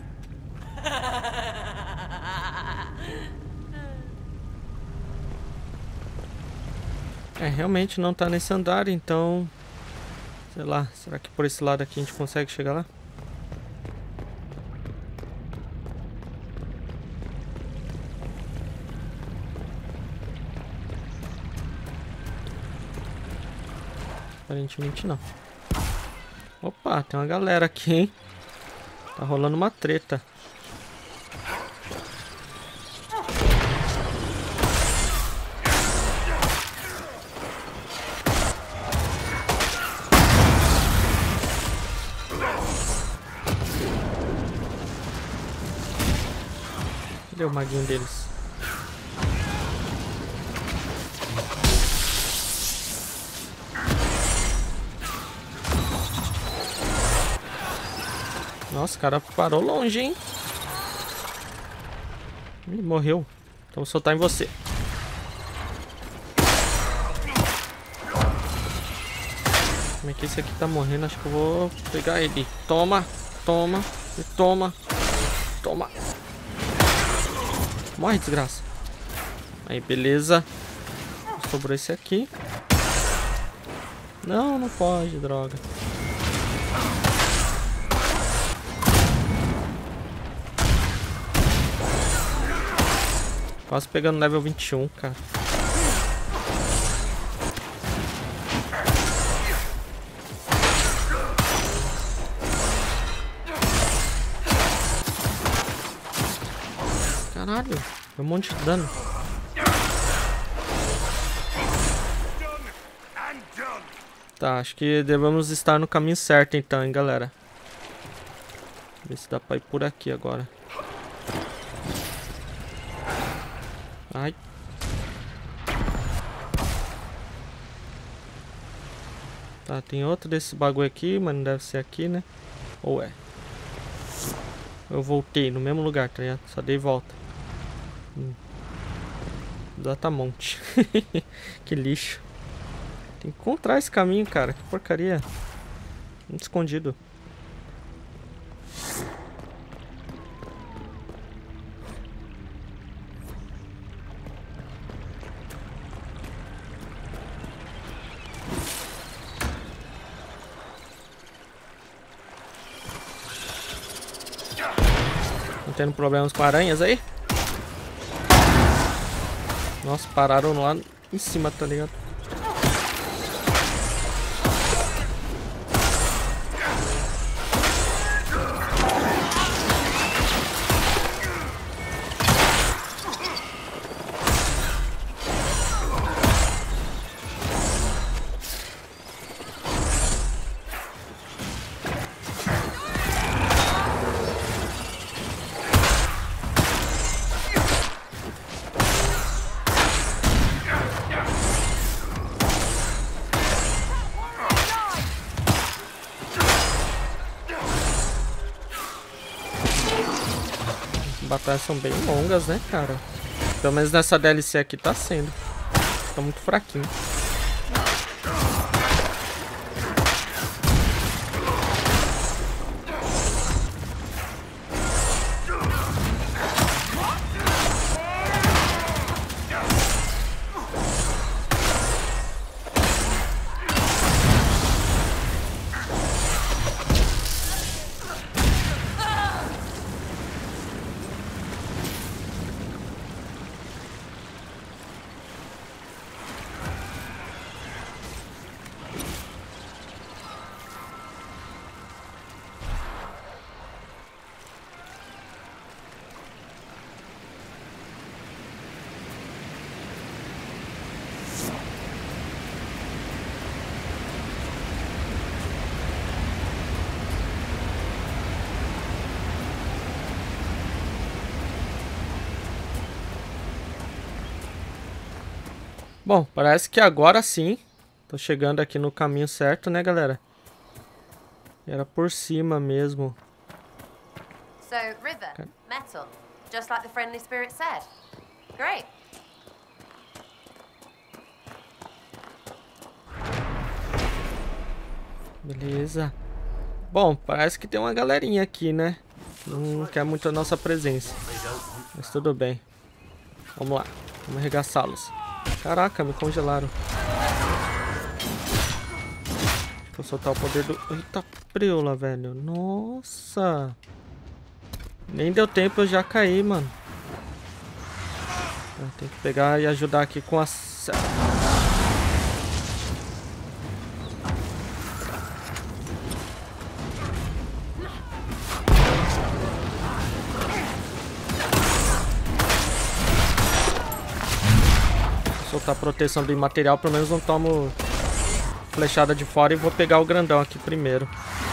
Realmente não tá nesse andar, então... sei lá, será que por esse lado aqui a gente consegue chegar lá? Aparentemente não. Opa, tem uma galera aqui, hein? Tá rolando uma treta. Cadê o maguinho deles? Nossa, o cara parou longe, hein? Ih, morreu. Então vou soltar em você. Como é que esse aqui tá morrendo? Acho que eu vou pegar ele. Toma, toma, e toma, toma. Morre, desgraça. Aí, beleza. Sobrou esse aqui. Não, não pode, droga. Quase pegando level 21, cara. Caralho, deu um monte de dano. Tá, acho que devemos estar no caminho certo então, hein, galera. Ver se dá pra ir por aqui agora. Ai. Tá, tem outro desse bagulho aqui, mas não deve ser aqui, né? Ou é? Eu voltei no mesmo lugar, tá ligado? Só dei volta. Datamonte. Que lixo. Tem que encontrar esse caminho, cara. Que porcaria. Muito escondido. Tendo problemas com aranhas aí? Nossa, pararam lá em cima, tá ligado? Batalhas são bem longas, né, cara? Pelo menos nessa DLC aqui tá sendo. Tá muito fraquinho. Bom, parece que agora sim. Tô chegando aqui no caminho certo, né, galera? Era por cima mesmo. So, river, metal, just like the friendly spirit said. Great. Beleza. Bom, parece que tem uma galerinha aqui, né? Não quer muito a nossa presença. Mas tudo bem. Vamos lá. Vamos arregaçá-los. Caraca, me congelaram. Vou soltar o poder do... Eita, preula, velho. Nossa. Nem deu tempo, eu já caí, mano. Tem que pegar e ajudar aqui com a... botar a proteção do imaterial, pelo menos não tomo flechada de fora e vou pegar o grandão aqui primeiro.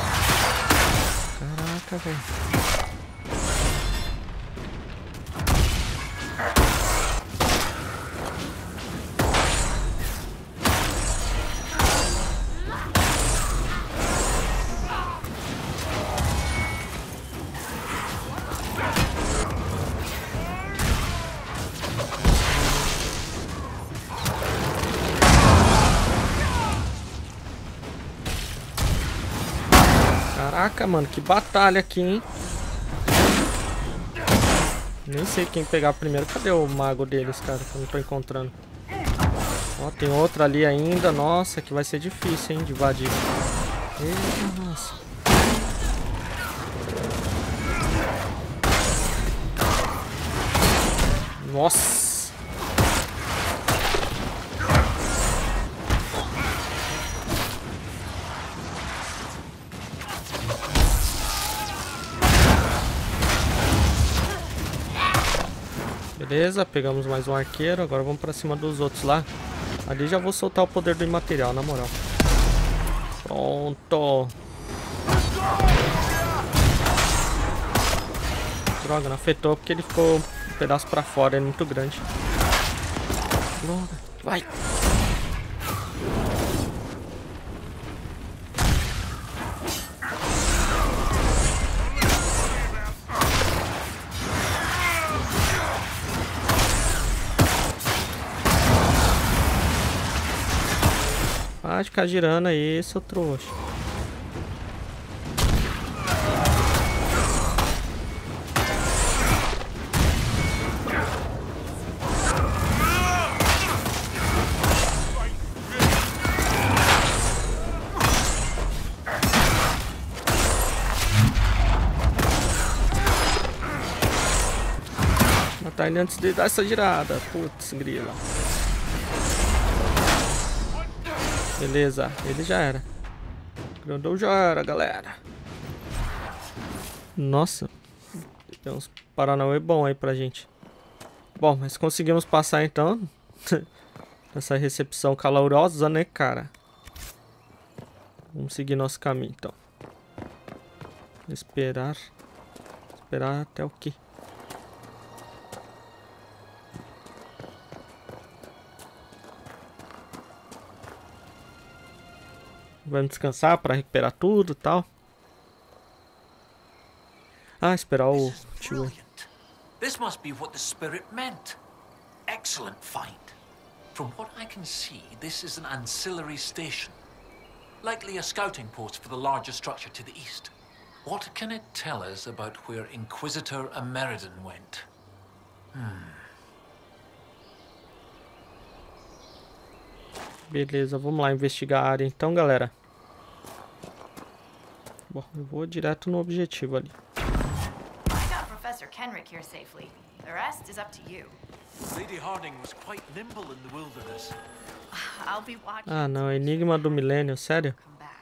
Caraca, velho. Caraca, mano, que batalha aqui, hein? Nem sei quem pegar primeiro. Cadê o mago deles, cara? Que eu não tô encontrando. Ó, tem outro ali ainda. Nossa, que vai ser difícil, hein, de invadir. Eita, nossa. Nossa. Beleza, pegamos mais um arqueiro. Agora vamos pra cima dos outros lá. Ali já vou soltar o poder do imaterial, na moral. Pronto. Droga, não afetou porque ele ficou um pedaço pra fora, é muito grande. Droga, vai. Vai ficar girando aí, seu trouxa. Matar ele antes de dar essa girada. Putz, grila. Beleza, ele já era. Grandão já era, galera. Nossa. Tem uns paranauê bom aí pra gente. Bom, mas conseguimos passar então. Essa recepção calorosa, né, cara? Vamos seguir nosso caminho, então. Esperar. Esperar até o quê? Vamos descansar para recuperar tudo e tal. Ah, esperar o tio. This must be what the spirit meant. Excellent find. From what I can see, this is an ancillary station. Likely a scouting post for the larger structure to the east. What can it tell us about where Inquisitor Ameridan went? Beleza, vamos lá investigar a área então, galera. Bom, eu vou direto no objetivo ali. Got Professor Kenrick here safely. The rest is up to you. Lady Harding was quite nimble in the wilderness. I'll be watching. Ah, não, Enigma do Milênio, sério?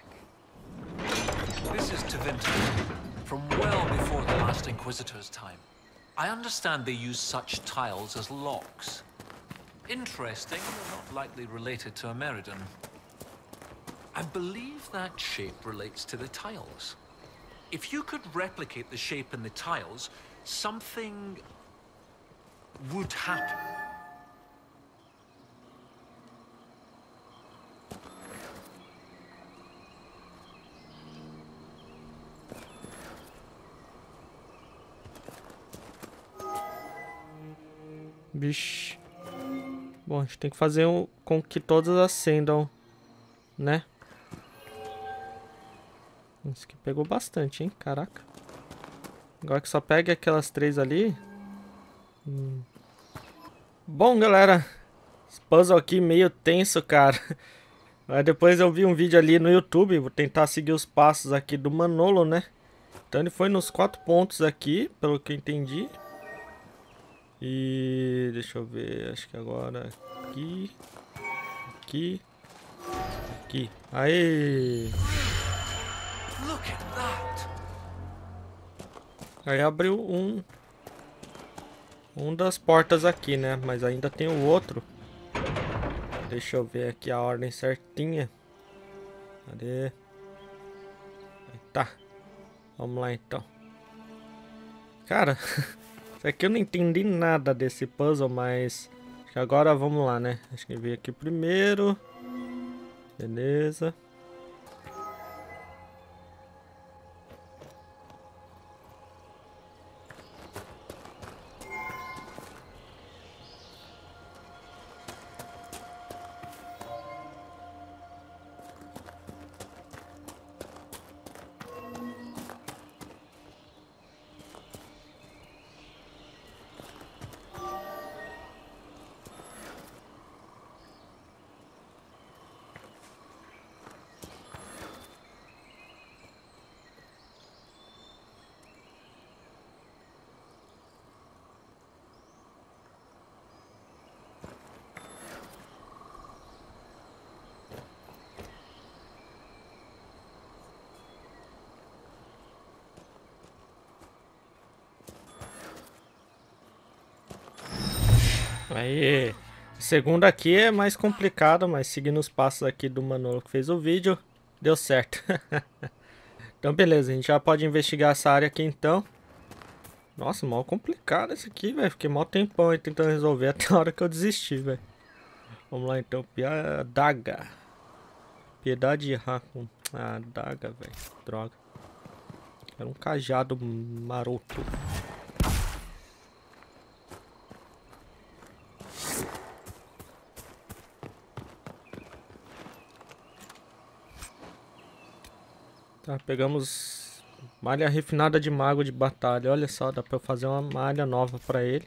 This is Tevinter, from well before the last Inquisitor's time. I understand they use such tiles as locks. Interesting, but not likely related to Ameridan. I believe that shape relates to the tiles. If you could replicate the shape in the tiles, something would happen. Vixe. Bom, a gente tem que fazer com que todas acendam, né? Isso aqui pegou bastante, hein? Caraca. Agora que só pega aquelas três ali. Bom, galera. Esse puzzle aqui meio tenso, cara. Mas depois eu vi um vídeo ali no YouTube. Vou tentar seguir os passos aqui do Manolo, né? Então ele foi nos 4 pontos aqui, pelo que eu entendi. E deixa eu ver, acho que agora aqui, aqui, aqui. Aê! Aí abriu um das portas aqui, né? Mas ainda tem o outro. Deixa eu ver aqui a ordem certinha. Cadê? Aí tá. Vamos lá então. Cara, isso aqui eu não entendi nada desse puzzle, mas acho que agora vamos lá, né? Acho que veio aqui primeiro. Beleza. Aí, segundo aqui é mais complicado, mas seguindo os passos aqui do Manolo que fez o vídeo, deu certo. Então beleza, a gente já pode investigar essa área aqui então. Nossa, mal complicado esse aqui, velho. Fiquei mal tempão aí tentando resolver até a hora que eu desisti, velho. Vamos lá então, daga. Piedade de Hakon. Ah, daga, velho. Droga. Era um cajado maroto. Tá, pegamos malha refinada de mago de batalha. Olha só, dá pra eu fazer uma malha nova pra ele.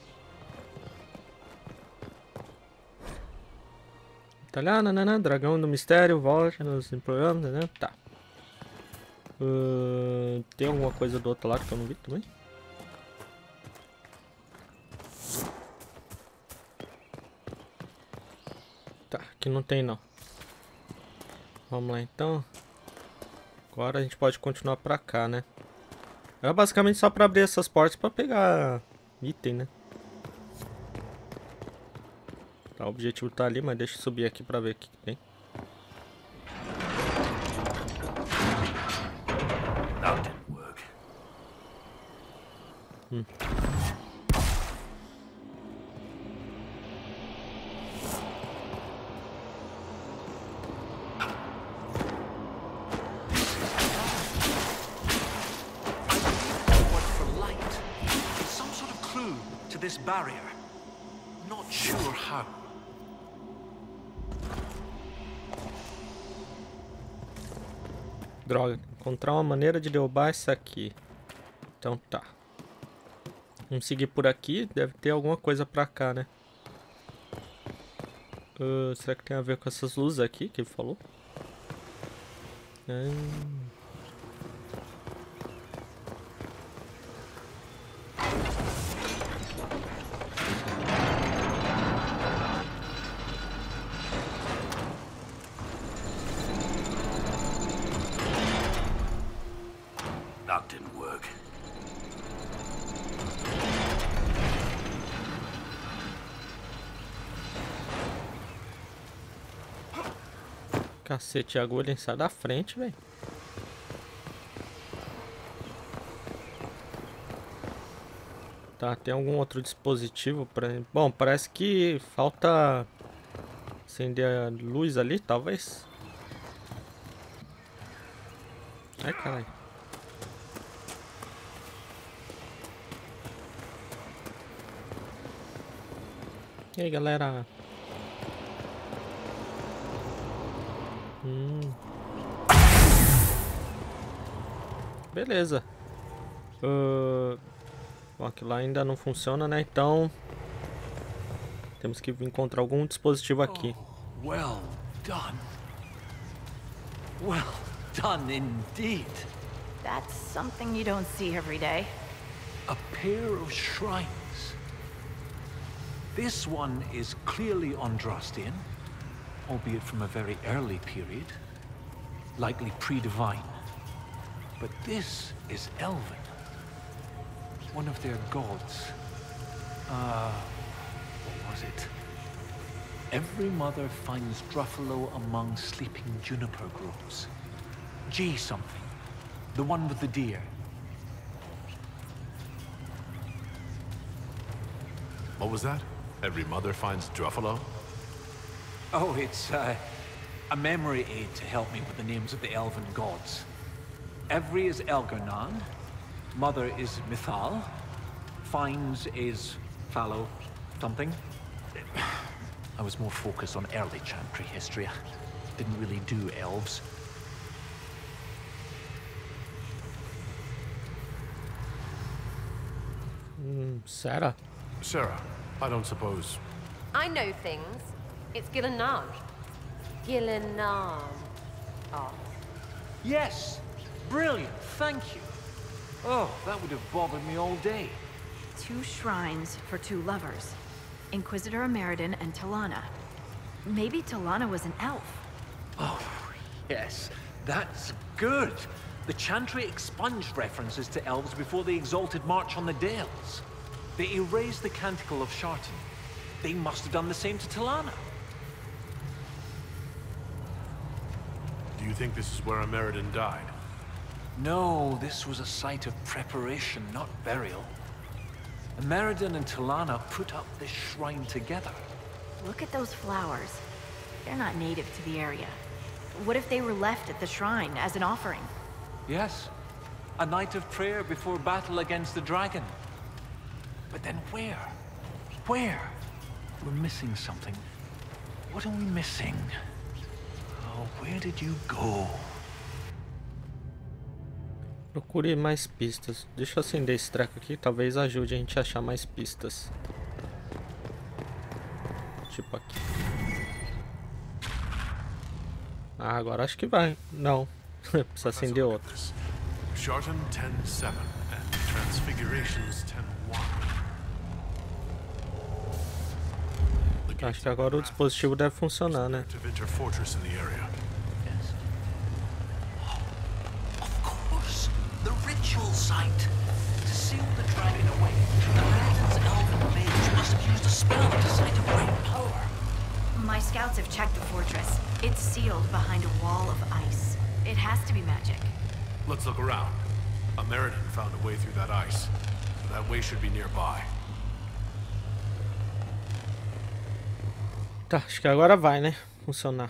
Italiana, né? Dragão do mistério, volte nos programas, né? Tá. Tem alguma coisa do outro lado que eu não vi também? Tá, aqui não tem não. Vamos lá então. Agora a gente pode continuar pra cá, né? É basicamente só pra abrir essas portas pra pegar item, né? Tá, o objetivo tá ali, mas deixa eu subir aqui pra ver o que tem. That didn't work. This barrier. Not sure how. Droga, encontrar uma maneira de derrubar isso aqui. Então tá. Vamos seguir por aqui, deve ter alguma coisa pra cá, né? Será que tem a ver com essas luzes aqui que ele falou? That didn't work. Cacete, a agulha sai da frente, velho. Tá, tem algum outro dispositivo pra... Bom, parece que falta acender a luz ali, talvez. Ai, caralho. E aí, galera? Beleza. Bom, aquilo lá ainda não funciona, né? Então temos que encontrar algum dispositivo aqui. Oh, well done. Well done indeed. That's something you don't see every day. A pair of shrines. This one is clearly Andrastian, albeit from a very early period, likely pre-divine. But this is Elven, one of their gods. What was it? Every mother finds Druffalo among sleeping juniper groves. G something. The one with the deer. What was that? Every mother finds Druffalo? Oh, it's a memory aid to help me with the names of the elven gods. Every is Elgar'nan, mother is Mythal, finds is fallow something. I was more focused on early Chantry history. I didn't really do elves. Sarah? Sarah, I don't suppose... I know things. It's Gillenan. Gillenan. Oh. Yes! Brilliant, thank you. Oh, that would have bothered me all day. 2 shrines for 2 lovers. Inquisitor Ameridan and Talana. Maybe Talana was an elf. Oh, yes. That's good. The Chantry expunged references to elves before the Exalted March on the Dales. They erased the Canticle of Shartan. They must have done the same to Talana. Do you think this is where Ameridan died? No, this was a site of preparation, not burial. Ameridan and Talana put up this shrine together. Look at those flowers. They're not native to the area. What if they were left at the shrine as an offering? Yes. A night of prayer before battle against the dragon. But then where? Where? We're missing something. What are we missing? Oh, where did you go? Procure mais pistas. Deixa eu acender esse treco aqui, talvez ajude a gente a achar mais pistas. Tipo aqui. Ah, agora acho que vai. Não. Precisa acender outro. Shartan 10-7 and Transfigurations 10-1. Acho que agora o dispositivo deve funcionar, né? The ritual site. To seal the dragon away, Ameridan's elven mage must have used a spell to cite a great power. My scouts have checked the fortress. It's sealed behind a wall of ice. It has to be magic. Let's look around. Ameridan found a way through that ice. That way should be nearby. Tá, acho que agora vai, né? Funcionar.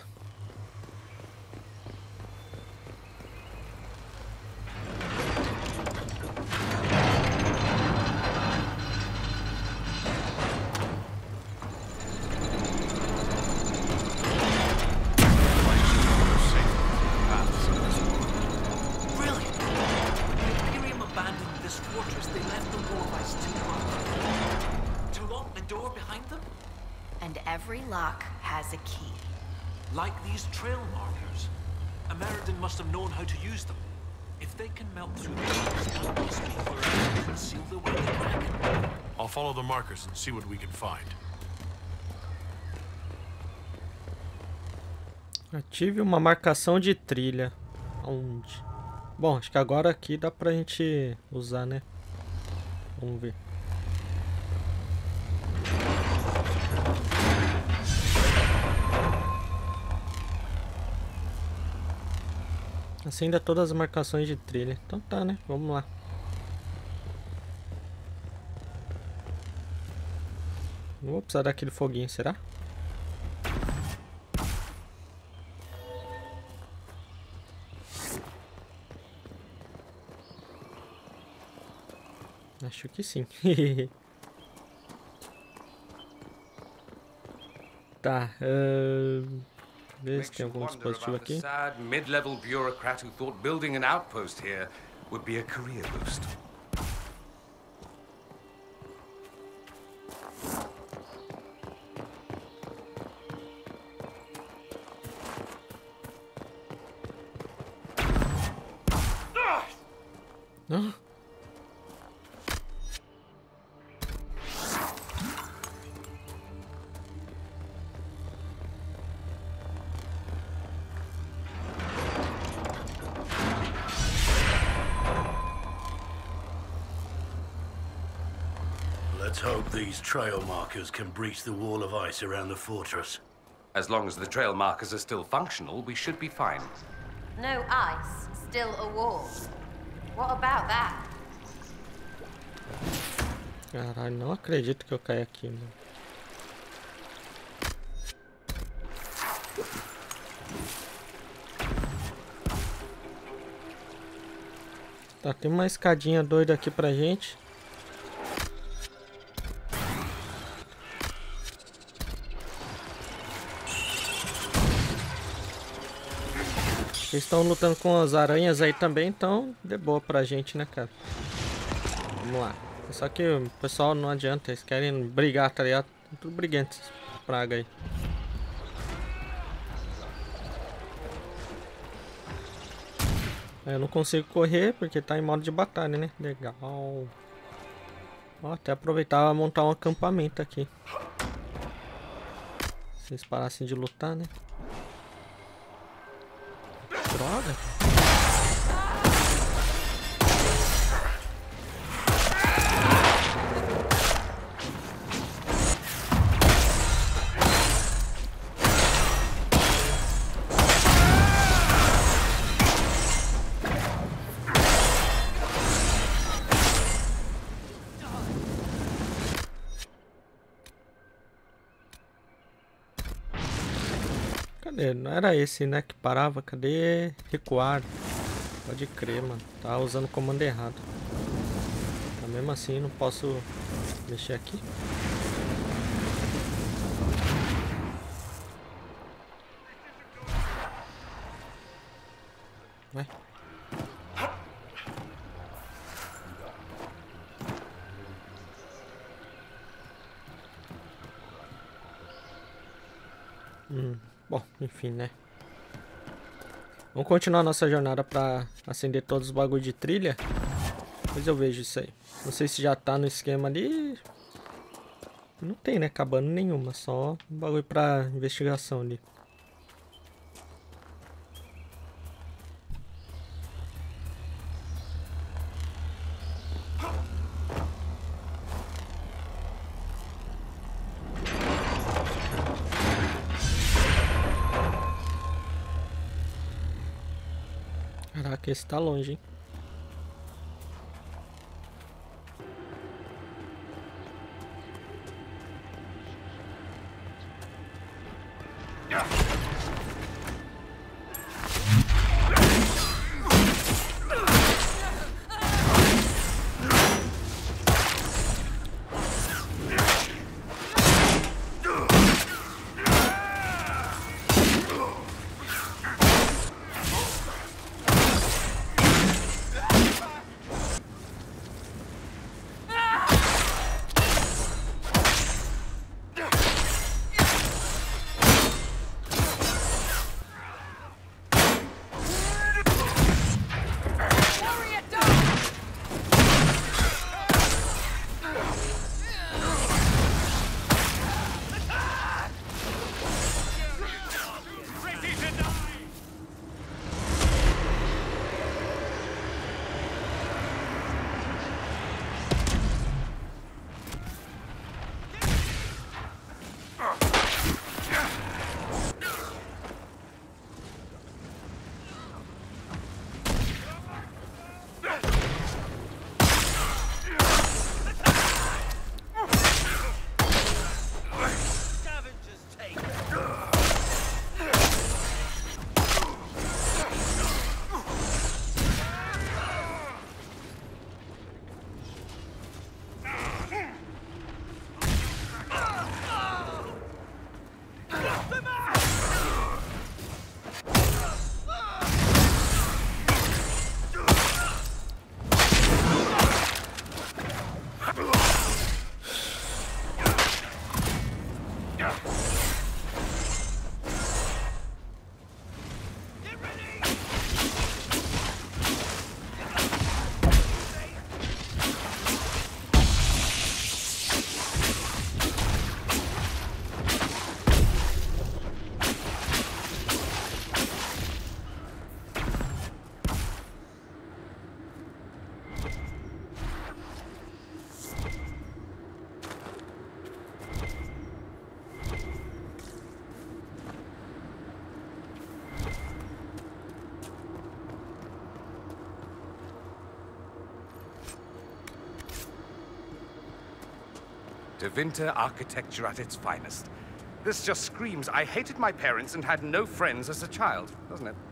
Every lock has a key. Like these trail markers. Ameridan must have known how to use them. If they can melt through the ice, that must be where Ameridan sealed away the dragon. I'll follow the markers and see what we can find. Ative uma marcação de trilha. Onde? Bom, acho que agora aqui dá pra gente usar, né? Vamos ver. Acenda todas as marcações de trilha. Então tá, né? Vamos lá. Não vou precisar daquele foguinho, será? Acho que sim. Tá. Ver se tem algum dispositivo aqui. Sad mid-level bureaucrat who thought building an outpost here would be a career boost. Não. Let's hope these trail markers can breach the wall of ice around the fortress. As long as the trail markers are still functional, we should be fine. No ice, still a wall. What about that? Caralho, não acredito que eu caí aqui, mano. Tá, tem uma escadinha doida aqui pra gente. Eles estão lutando com as aranhas aí também, então de boa pra gente, né, cara? Vamos lá. Só que o pessoal não adianta, eles querem brigar, tá ligado? Tudo briguento, essas praga aí. Eu não consigo correr porque tá em modo de batalha, né? Legal. Ó, até aproveitar e montar um acampamento aqui. Se eles parassem de lutar, né? Droga. Cadê? Não era esse, né, que parava? Cadê recuar? Pode crer, mano. Tá usando o comando errado. Mas mesmo assim, não posso mexer aqui. Vai. Bom, enfim, né? Vamos continuar nossa jornada pra acender todos os bagulho de trilha. Depois eu vejo isso aí. Não sei se já tá no esquema ali. Não tem, né? Acabando nenhuma. Só um bagulho pra investigação ali. Caraca, esse tá longe, hein? Tevinter architecture at its finest. This just screams I hated my parents and had no friends as a child, doesn't it?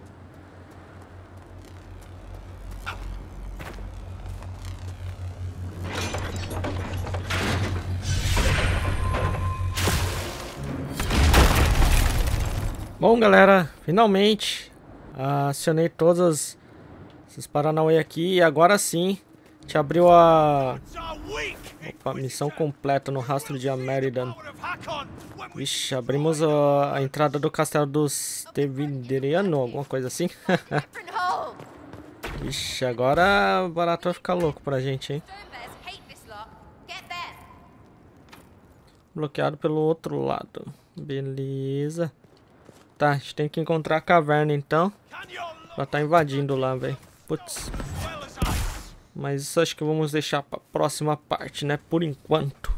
Bom, galera, finalmente acionei todas esses paranauê aqui e agora sim a gente abriu a missão completa no rastro de Ameridan. Vixe, abrimos a entrada do castelo dos Tevinderiano, alguma coisa assim. Vixe, agora o barato vai ficar louco pra gente, hein? Bloqueado pelo outro lado. Beleza. Tá, a gente tem que encontrar a caverna então. Pra tá invadindo lá, velho. Putz. Mas isso acho que vamos deixar pra próxima parte, né? Por enquanto.